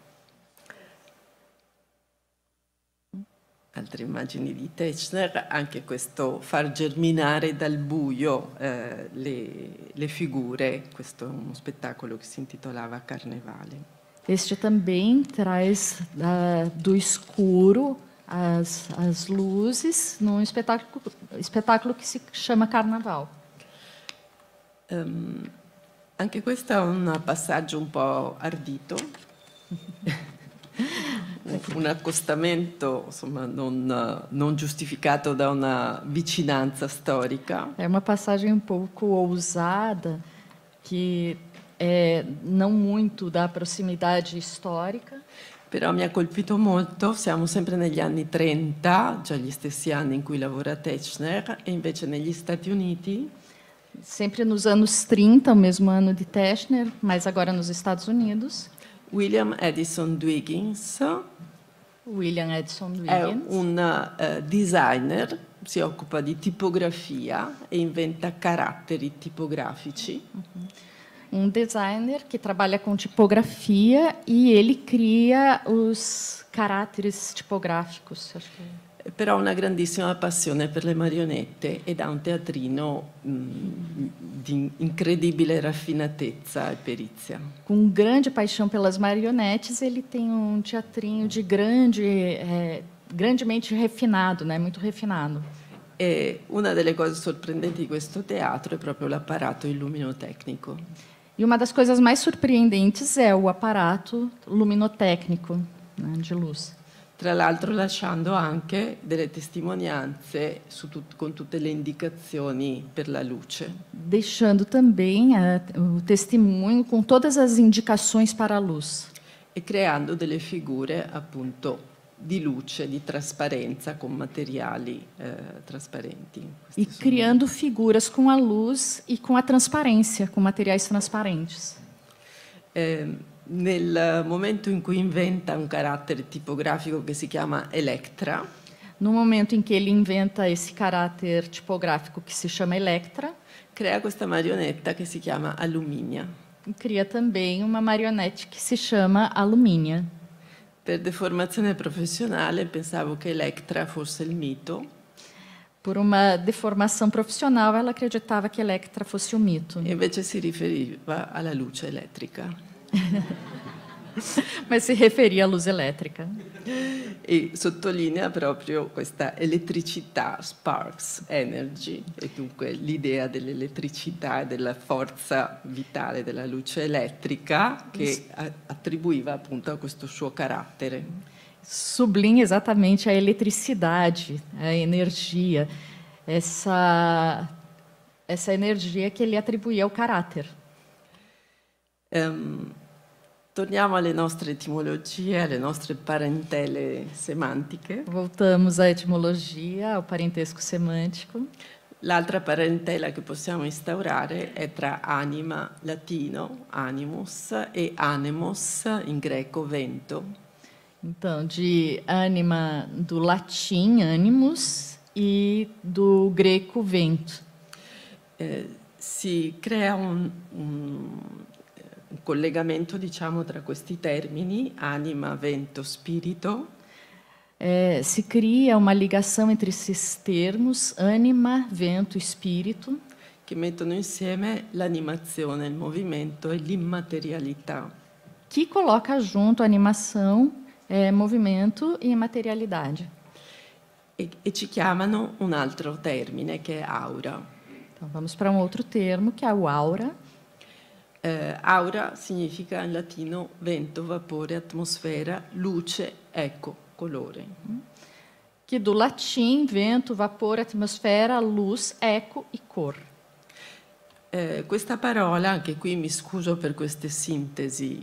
Altre immagini di Techner, anche questo far germinare dal buio eh, le, le figure, questo è uno spettacolo che si intitolava Carnevale. Este também traz uh, do escuro as, as luzes num espetáculo, espetáculo que se chama Carnaval. Um, anche questo è un passaggio un po' ardito. Un accostamento insomma, non, non giustificato da una vicinanza storica. É uma passagem um pouco ousada, que é não muito da proximidade histórica. Però mi ha colpito molto, siamo sempre negli anni trenta, già gli stessi anni in cui lavora Techner, e invece negli Stati Uniti. Sempre nos anos trinta, o mesmo ano de Techner, mas agora nos Estados Unidos. William Addison Dwiggins. William Addison Dwiggins. È un uh, designer, si occupa di tipografia e inventa caratteri tipografici. Uh-huh. Um designer que trabalha com tipografia e ele cria os caracteres tipográficos. Acho que... Però ha una grandissima passione per le marionette ed ha un teatrino mh, di incredibile raffinatezza e perizia. Com grande paixão pelas marionetes, ele tem um teatrinho de grande, é, grandemente refinado, né? Muito refinado. E una delle cose sorprendenti di questo teatro è proprio l'apparato illuminotecnico. E uma das coisas mais surpreendentes é o aparato luminotécnico, né, de luz. Tra l'altro lasciando anche delle testimonianze su tut- con tutte le indicazioni per la luce. Deixando também é, o testemunho com todas as indicações para a luz. E creando delle figure appunto di luce, di trasparenza con materiali eh, trasparenti. E criando figuras com a luz e com a transparência, com materiais transparentes. Eh, Nel momento in cui inventa un carattere tipografico che si chiama Electra, no momento em que ele inventa esse caráter tipográfico que se chama Electra, crea questa marionetta che si chiama Alluminia. cria também uma marionete que se chama Alumínia. Per deformazione professionale pensavo che Electra fosse il mito. Por uma deformação profissional, ela acreditava que Electra fosse o mito. E invece si riferiva alla luce elettrica. Mas se referia à luz elétrica. E sottolinea proprio questa elettricità, sparks, energy, e dunque l'idea dell'elettricità e della forza vitale della luce elettrica che attribuiva appunto a questo suo carattere. Sublinha exatamente a eletricidade, a energia, essa, essa energia que ele atribuía ao caráter. Um, torniamo alle nostre etimologie, alle nostre parentele semantiche. Voltamos à etimologia, ao parentesco semântico. L'altra parentela che possiamo instaurare è tra anima latino, animus, e anemos in greco, vento. Então, de ânima do latim, animus, e do greco, vento. Eh, si crea un, un, un collegamento, diciamo, tra questi termini, anima, vento, spirito. É, se cria uma ligação entre esses termos, ânima, vento, espírito, che mettono insieme l'animazione, il movimento e l'immaterialità. que coloca junto a animação, é, movimento e materialidade. E, e ci chiamano un altro termine che è aura. Então, vamos para um outro termo, que é o aura. Eh, aura significa in latino vento, vapore, atmosfera, luce, eco, colore. Que do latim, vento, vapor, atmosfera, luz, eco e cor. Eh, questa parola, anche qui mi scuso per queste sintesi,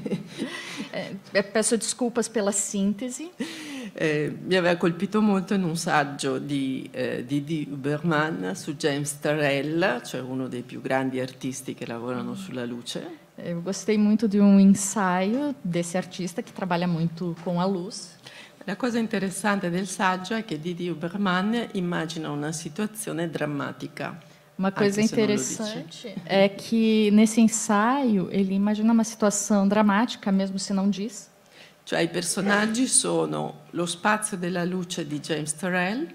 É, peço desculpas pela síntese. eh, mi aveva colpito molto in un saggio di eh, Didi Huberman su James Turrell, cioè uno dei più grandi artisti che lavorano sulla luce. Eu gostei muito de um ensaio desse artista que trabalha muito com a luz. La cosa interessante del saggio è che Didi Huberman immagina una situazione drammatica. Uma coisa Anche se non lo interessante é que, nesse ensaio, ele imagina uma situação dramática, mesmo se não diz. Cioè i personaggi sono lo spazio della luce di James Turrell,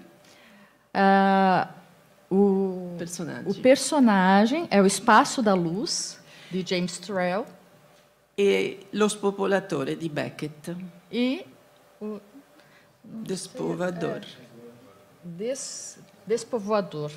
Ah, o, personaggi, o personagem é o espaço da luz, de James Turrell, e lo spopolatore di Beckett, e o Despovador. des, despovoador.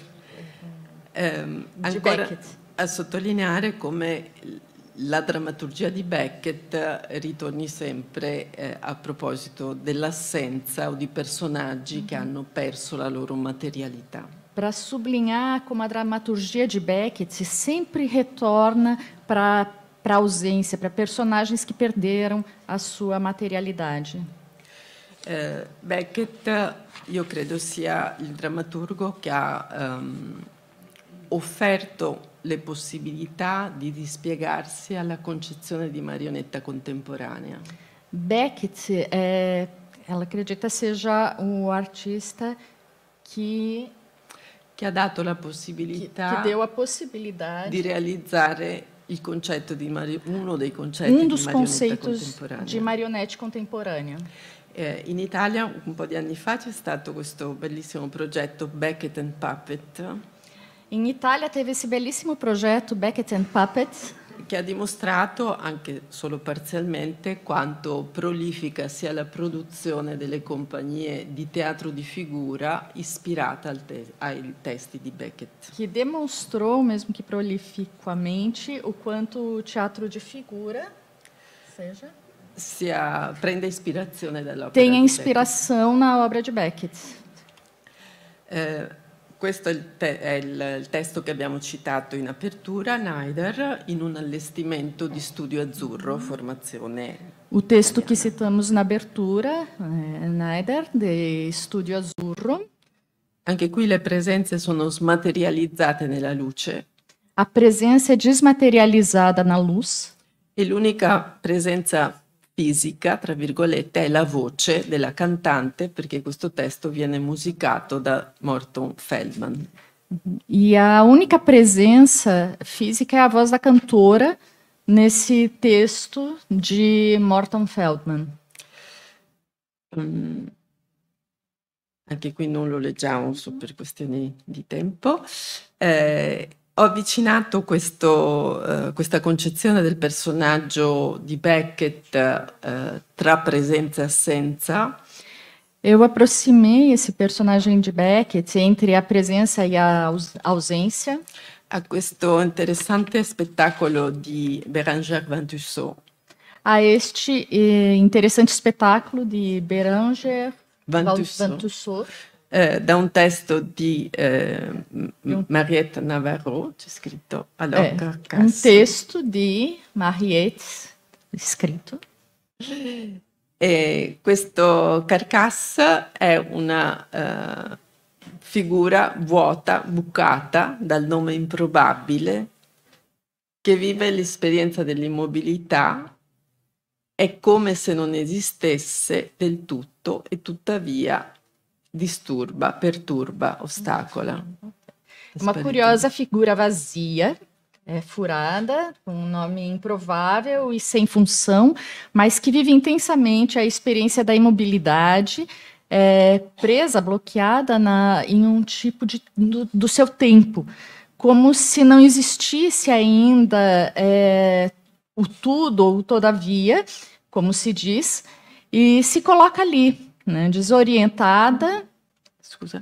Ehm, Di ancora Beckett. a sottolineare come la drammaturgia di Beckett ritorni sempre eh, a proposito dell'assenza o di personaggi mm-hmm. che hanno perso la loro materialità. Para sublinhar como a dramaturgia de Beckett sempre retorna para para a ausência, para personagens que perderam a sua materialidade. Eh, Beckett, io credo sia il drammaturgo che ha um, offerto le possibilità di dispiegarsi alla concezione di marionetta contemporanea. Beckett, é, ela acredita seja o artista que che ha dato la que, possibilità que deu a possibilidade di realizzare il concetto di mari- uno dei concetti um di dos marionetta conceitos contemporanea. de marionete contemporânea. Eh, in Italia un po' di anni fa c'è stato questo bellissimo progetto Beckett and Puppet, Em Itália teve esse belíssimo projeto Beckett and Puppet, che ha dimostrato, anche solo parzialmente, quanto prolifica sia la produzione delle compagnie di teatro di figura ispirata al te- ai testi di Beckett. que demonstrou, mesmo que prolificamente, o quanto o teatro de figura seja Sia, prende ispirazione dall'opera tem a di inspiração na obra de Beckett. Beckett. Eh, questo è, il, te- è il- il testo che abbiamo citato in apertura, Neider, in un allestimento di Studio Azzurro, formazione. O texto que citamos na abertura, é Neider, de Studio Azzurro. Anche qui le presenze sono smaterializzate nella luce A presença é desmaterializada na luz. e l'unica presenza fisica, tra virgolette, è la voce della cantante, perché questo testo viene musicato da Morton Feldman. E a única presença física é a voz da cantora, nesse texto de Morton Feldman? Mm. Anche qui non lo leggiamo su per questioni di tempo. Eh, ho avvicinato questo, eh, questa concezione del personaggio di Beckett eh, tra presenza e assenza. Eu aproximei esse personagem de Beckett entre a presença e a aus- ausência A questo interessante spettacolo di Bérengère Ventussault. a este eh, interessante espetáculo de Bérengère Ventussault. Ventussault, Eh, da un testo di eh, M- Mariette Navarro, c'è scritto allora é, um Carcasse. texto de Mariette, escrito. E questo Carcasse è una eh, figura vuota, bucata, dal nome improbabile, che vive l'esperienza dell'immobilità. È come se non esistesse del tutto e tuttavia disturba, perturba, ostacola. Uma curiosa figura vazia, é, furada, com um nome improvável e sem função, mas que vive intensamente a experiência da imobilidade, é, presa, bloqueada na, em um tipo de, do, do seu tempo, como se não existisse ainda é, o tudo ou o todavia, como se diz, e se coloca ali, né, desorientada, Scusa.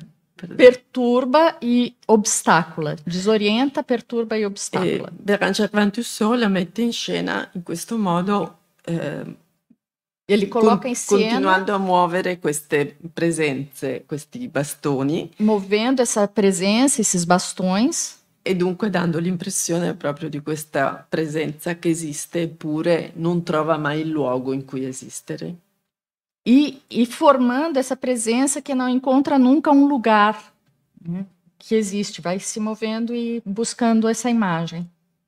perturba e obstacola. Disorienta, perturba e obstacola. E Bérengère Ventussault la mette in scena in questo modo, eh, Ele coloca con- em cena, continuando a muovere queste presenze, questi bastoni, movendo essa presença, esses bastões, e dunque dando l'impressione proprio di questa presenza che esiste eppure non trova mai il luogo in cui esistere. e, e formando essa presença que não encontra nunca um lugar, né, que existe, vai se movendo e buscando essa imagem.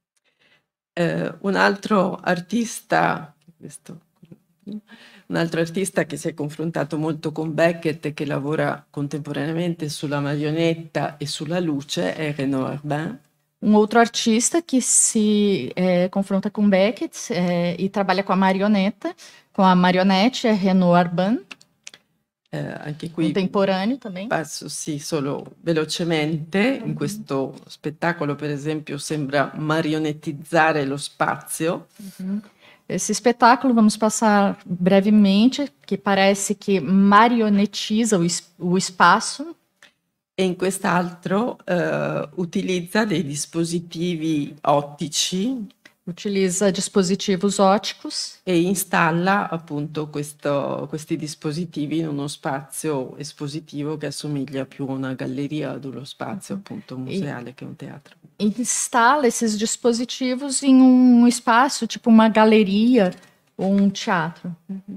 Eh, un altro artista, questo, un altro artista che si è confrontato molto con Beckett e che lavora contemporaneamente sulla marionetta e sulla luce è Renaud Urbain. Um outro artista que se é, confronta com Beckett é, e trabalha com a marioneta, com a marionete, é Renaud Urbain, Eh, anche qui contemporâneo também. passo sì solo velocemente. In questo spettacolo, per esempio, sembra marionettizzare lo spazio. Esse espetáculo, vamos passar brevemente, que parece que marionetiza o, es- o espaço, E in quest'altro eh, utilizza dei dispositivi ottici utiliza dispositivos óticos e installa appunto questo- questi dispositivi in uno spazio espositivo che assomiglia più a una galleria ad uno spazio appunto museale che un teatro. e instala esses dispositivos em um espaço, tipo uma galeria ou um teatro.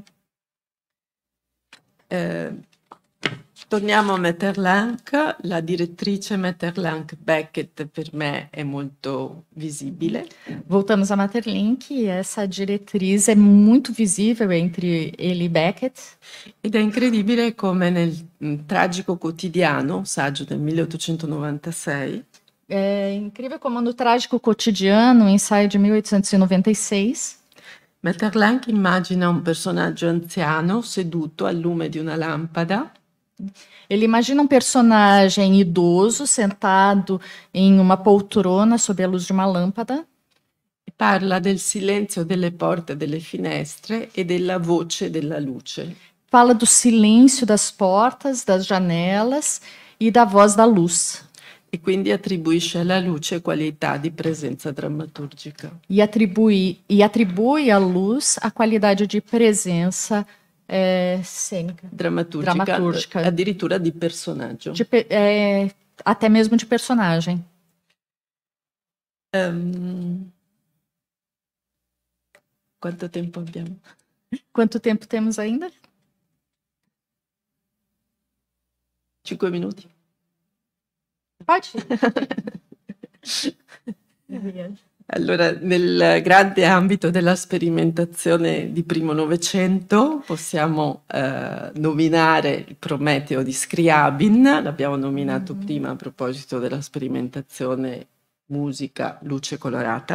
Eh, torniamo a Maeterlinck. La direttrice Maeterlinck Beckett per me è molto visibile. Voltamos a Maeterlinck, e essa diretriz é muito visível entre ele e Beckett. Ed è incredibile come nel mm, Tragico Quotidiano, saggio del milleottocentonovantasei, É incrível como no Trágico Cotidiano, um ensaio de mil oitocentos e noventa e seis, Maeterlinck immagina un personaggio anziano seduto al lume di una lampada ele imagina um personagem idoso sentado em uma poltrona sob a luz de uma lâmpada e parla del silenzio delle porte e delle finestre e della voce della luce. fala do silêncio das portas, das janelas e da voz da luz. E quindi attribuisce alla luce qualità di presenza drammaturgica. E atribui, e atribui à luz a qualidade de presença é, cênica, Drammaturgica, Drammaturgica. addirittura di personaggio. de pe- é, até mesmo de personagem. Ehm, quanto tempo abbiamo? Quanto tempo temos ainda? Cinque minuti? Pode. Allora, nel grande ambito della sperimentazione di primo Novecento possiamo eh, nominare il Prometeo di Scriabin, l'abbiamo nominato prima a proposito della sperimentazione musica, luce colorata.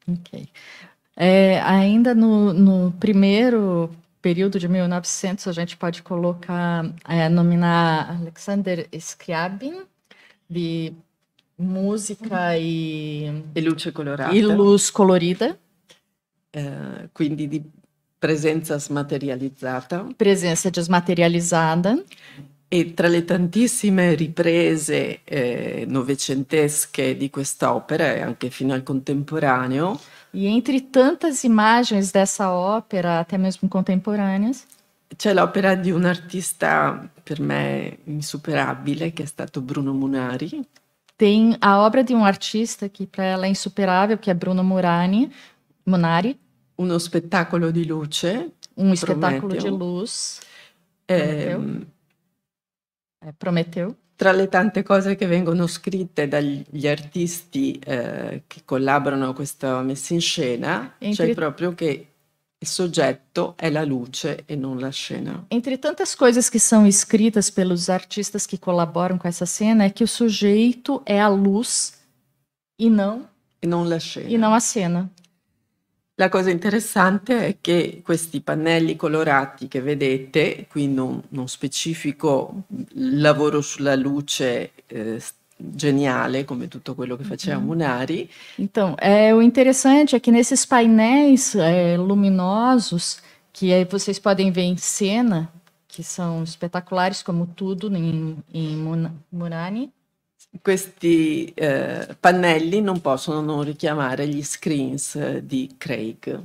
Ok. É, ainda no, no primeiro período de mil e novecentos, a gente pode colocar, é, nominar Alexander Scriabin, de música e, E luce colorata. e luz colorida. Eh, quindi di presenza smaterializzata. Presença desmaterializada. E tra le tantissime riprese eh, novecentesche di quest'opera, e anche fino al contemporaneo, E entre tantas imagens dessa ópera, até mesmo contemporâneas, c'è l'opera di un artista per me insuperabile, che è stato Bruno Munari. tem a obra de um artista que para ela é insuperável, que é Bruno Murani, Munari, Uno spettacolo di luce, um espetáculo Prometeo. de luz, ehm, Prometeu. É, Prometeu. Tra le tante cose che vengono scritte dagli artisti eh, che collaborano a questa messa in scena, Entre- c'è proprio che il soggetto è la luce e non la scena. Entre tantas coisas que são escritas pelos artistas que colaboram com essa cena, é que o sujeito é a luz e não, E non la scena. e não a cena. La cosa interessante è che questi pannelli colorati che vedete, qui non, non specifico il lavoro sulla luce eh, geniale, come tutto quello che faceva Munari, Então, é, o interessante é que nesses painéis é, luminosos, que aí vocês podem ver em cena, que são espetaculares como tudo em, em Mun- Murani, questi eh, pannelli non possono non richiamare gli screens eh, di Craig.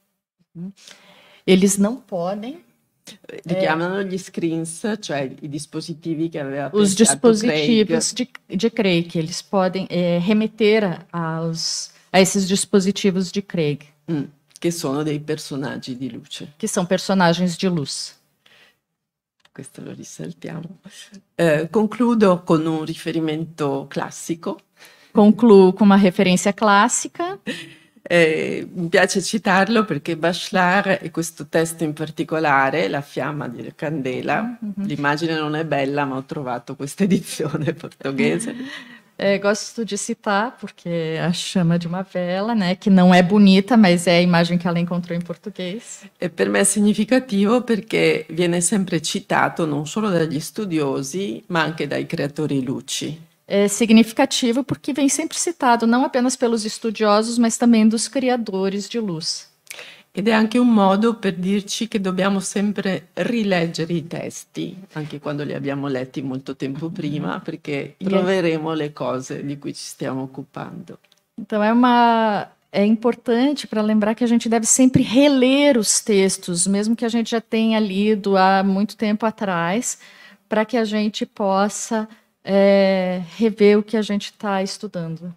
eles não podem, Richiamano gli screens, cioè i dispositivi che aveva os pensato dispositivos Craig, de, de Craig, eles podem é, remeter aos, a esses dispositivos de Craig, mm, che sono dei personaggi di luce. que são personagens de luz. Questo lo risaltiamo. Eh, concludo con un riferimento classico. Concluo com uma referência clássica. Eh, mi piace citarlo perché Bachelard e questo testo in particolare, La fiamma di candela, l'immagine non è bella, ma ho trovato questa edizione portoghese. É, gosto de citar, porque a chama de uma vela, né, que não é bonita, mas é a imagem que ela encontrou em português. E per me è significativo perché viene sempre citato non solo dagli studiosi, ma anche dai creatori luci. É significativo porque vem sempre citado, não apenas pelos estudiosos, mas também dos criadores de luz. Ed è anche un modo per dirci che dobbiamo sempre rileggere i testi, anche quando li abbiamo letti molto tempo prima, perché troveremo le cose di cui ci stiamo occupando. Então é uma é importante para lembrar que a gente deve sempre reler os textos, mesmo que a gente já tenha lido há muito tempo atrás, para que a gente possa é, rever o que a gente está estudando.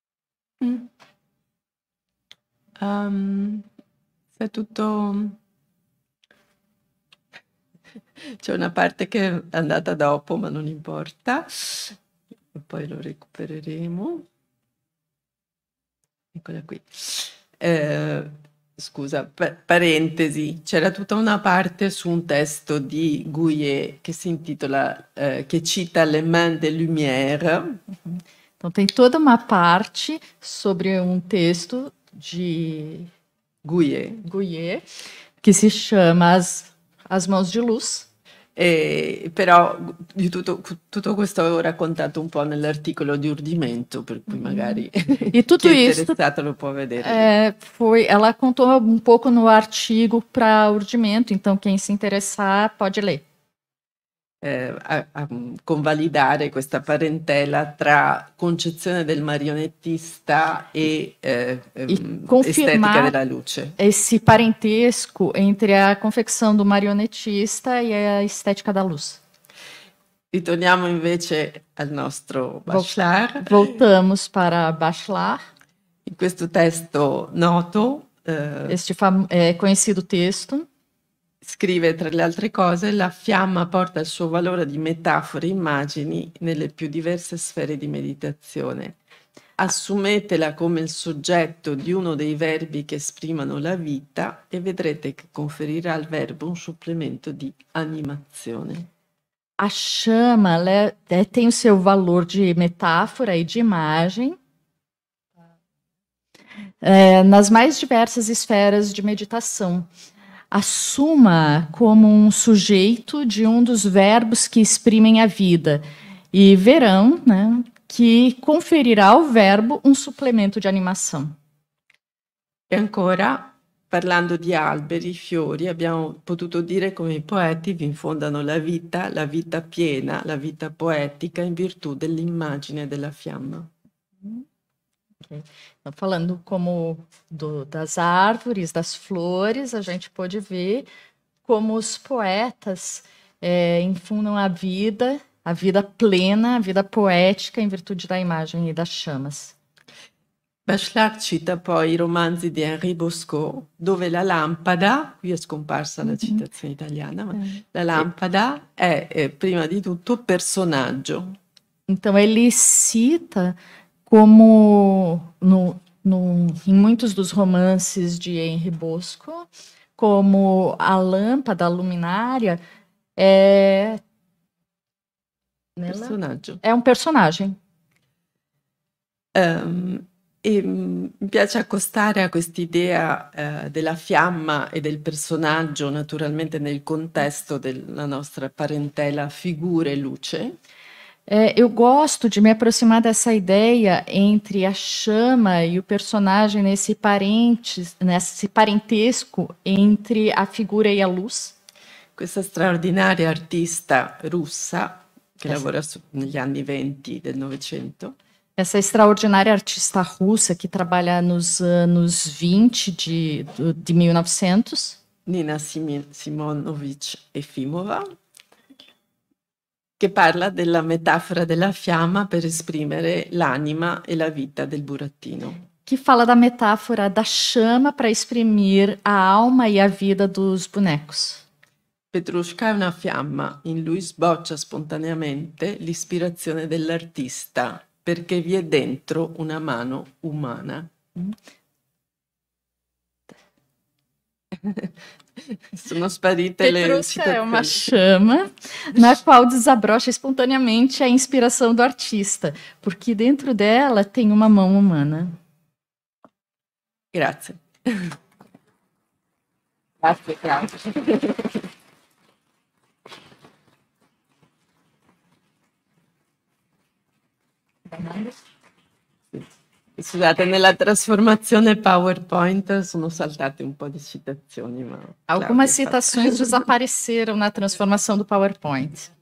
Um, è tutto... C'è una parte che è andata dopo, ma non importa, e poi lo recupereremo. Eccola qui. Eh, scusa, pa- parentesi, c'era tutta una parte su un testo di Gouillet che si intitola, eh, che cita Les Mains des Lumières. Então tem toda uma parte sobre um texto de Gouillet. Gouillet que se chama As, As Mãos de Luz. E, però di tutto, tutto questo avevo raccontato un po' nell'articolo di Urdimento, per cui magari E tudo chi è isso interessato lo può vedere. é, foi, ela contou um pouco no artigo para Urdimento, então quem se interessar pode ler. Eh, a, a convalidare questa parentela tra concezione del marionettista e, eh, ehm, confirmar- estetica della luce. Esse parentesco entre a confecção do marionetista e a estética da luz. Ritorniamo invece al nostro Bachelard. Voltamos para Bachelard, In questo testo noto eh, este fam- é, conhecido texto. scrive tra le altre cose: la fiamma porta il suo valore di metafore e immagini nelle più diverse sfere di meditazione. Assumetela come il soggetto di uno dei verbi che esprimono la vita e vedrete che conferirà al verbo un supplemento di animazione. A chama ela é, tem o seu valor de metáfora e de imagem. é, nas mais diversas esferas de meditação. Assuma como um sujeito de um dos verbos que exprimem a vida, e verão, né, que conferirá ao verbo um suplemento de animação. E ancora, parlando di alberi, fiori, abbiamo potuto dire come i poeti vi infondano la vita, la vita piena, la vita poetica, in virtù dell'immagine della fiamma. Okay. Então, falando como do, das árvores, das flores, a gente pode ver como os poetas é, infundam a vida, a vida plena, a vida poética, em virtude da imagem e das chamas. Bachelard cita poi i romanzi di Henri Bosco, dove la lampada, qui è scomparsa la citazione italiana, ma la lampada è, è prima di tutto personaggio. Então ele cita como no, no, em muitos dos romances de Henri Bosco, como a lâmpada, a luminária, é, Personaggio. é um personagem. Um, e mi piace accostare a quest'idea uh, della fiamma e del personaggio, naturalmente nel contesto della nostra parentela figura e luce. É, eu gosto de me aproximar dessa ideia entre a chama e o personagem nesse, parentes, nesse parentesco entre a figura e a luz. Questa straordinaria artista russa, che Essa. lavora su, negli anni venti del Novecento. Essa extraordinária artista russa que trabalha nos anos vinte de, de mil e novecentos. Nina Simonovic Efimova, che parla della metafora della fiamma per esprimere l'anima e la vita del burattino. Que fala da metáfora da chama para exprimir a alma e a vida dos bonecos. Petrushka è una fiamma, in lui sboccia spontaneamente l'ispirazione dell'artista, perché vi è dentro una mano umana. Sono sparite le Petrushka é uma citazioni. chama na qual desabrocha espontaneamente a inspiração do artista, porque dentro dela tem uma mão humana. Grazie. Grazie, grazie. Scusate, nella trasformazione PowerPoint sono saltate un po' di citazioni, ma Algumas Claudia fa- citações desapareceram na transformação do PowerPoint.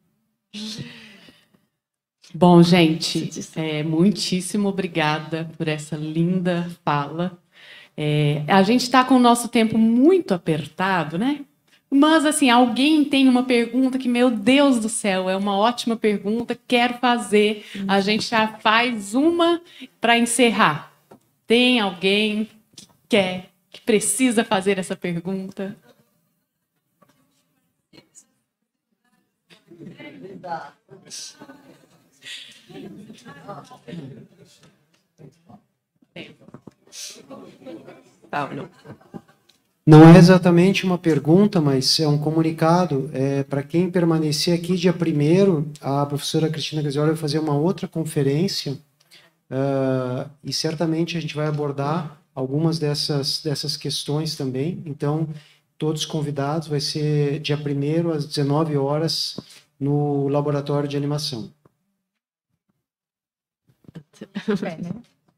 Bom, gente, é, muitíssimo obrigada por essa linda fala. É, a gente está com o nosso tempo muito apertado, né? Mas, assim, alguém tem uma pergunta que, meu Deus do céu, é uma ótima pergunta, quero fazer. A gente já faz uma para encerrar. Tem alguém que quer, que precisa fazer essa pergunta? Paolo. Não é exatamente uma pergunta, mas é um comunicado. É, para quem permanecer aqui dia primeiro, a professora Cristina Gazioli vai fazer uma outra conferência uh, e certamente a gente vai abordar algumas dessas, dessas questões também. Então, todos convidados, vai ser dia primeiro às dezenove horas no Laboratório de Animação. Bene.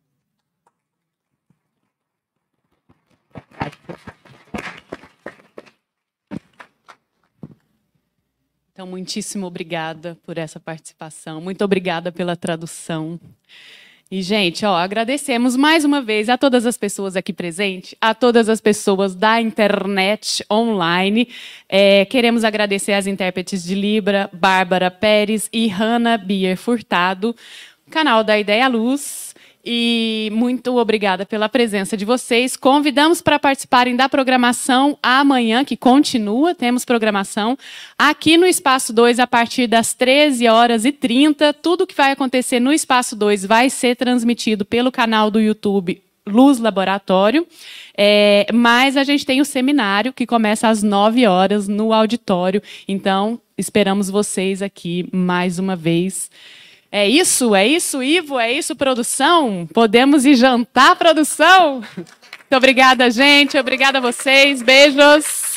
Então, muitíssimo obrigada por essa participação. Muito obrigada pela tradução. E, gente, ó, agradecemos mais uma vez a todas as pessoas aqui presentes, a todas as pessoas da internet online. É, queremos agradecer às intérpretes de Libra, Bárbara Pérez e Hanna Bier Furtado, canal da Ideia Luz. E muito obrigada pela presença de vocês. Convidamos para participarem da programação amanhã, que continua, temos programação aqui no Espaço dois a partir das treze horas e trinta. Tudo que vai acontecer no Espaço dois vai ser transmitido pelo canal do YouTube Luz Laboratório. É, mas a gente tem o seminário que começa às nove horas no auditório. Então, esperamos vocês aqui mais uma vez. É isso, é isso, Ivo, é isso, produção? Podemos ir jantar, produção? Muito obrigada, gente. Obrigada a vocês. Beijos.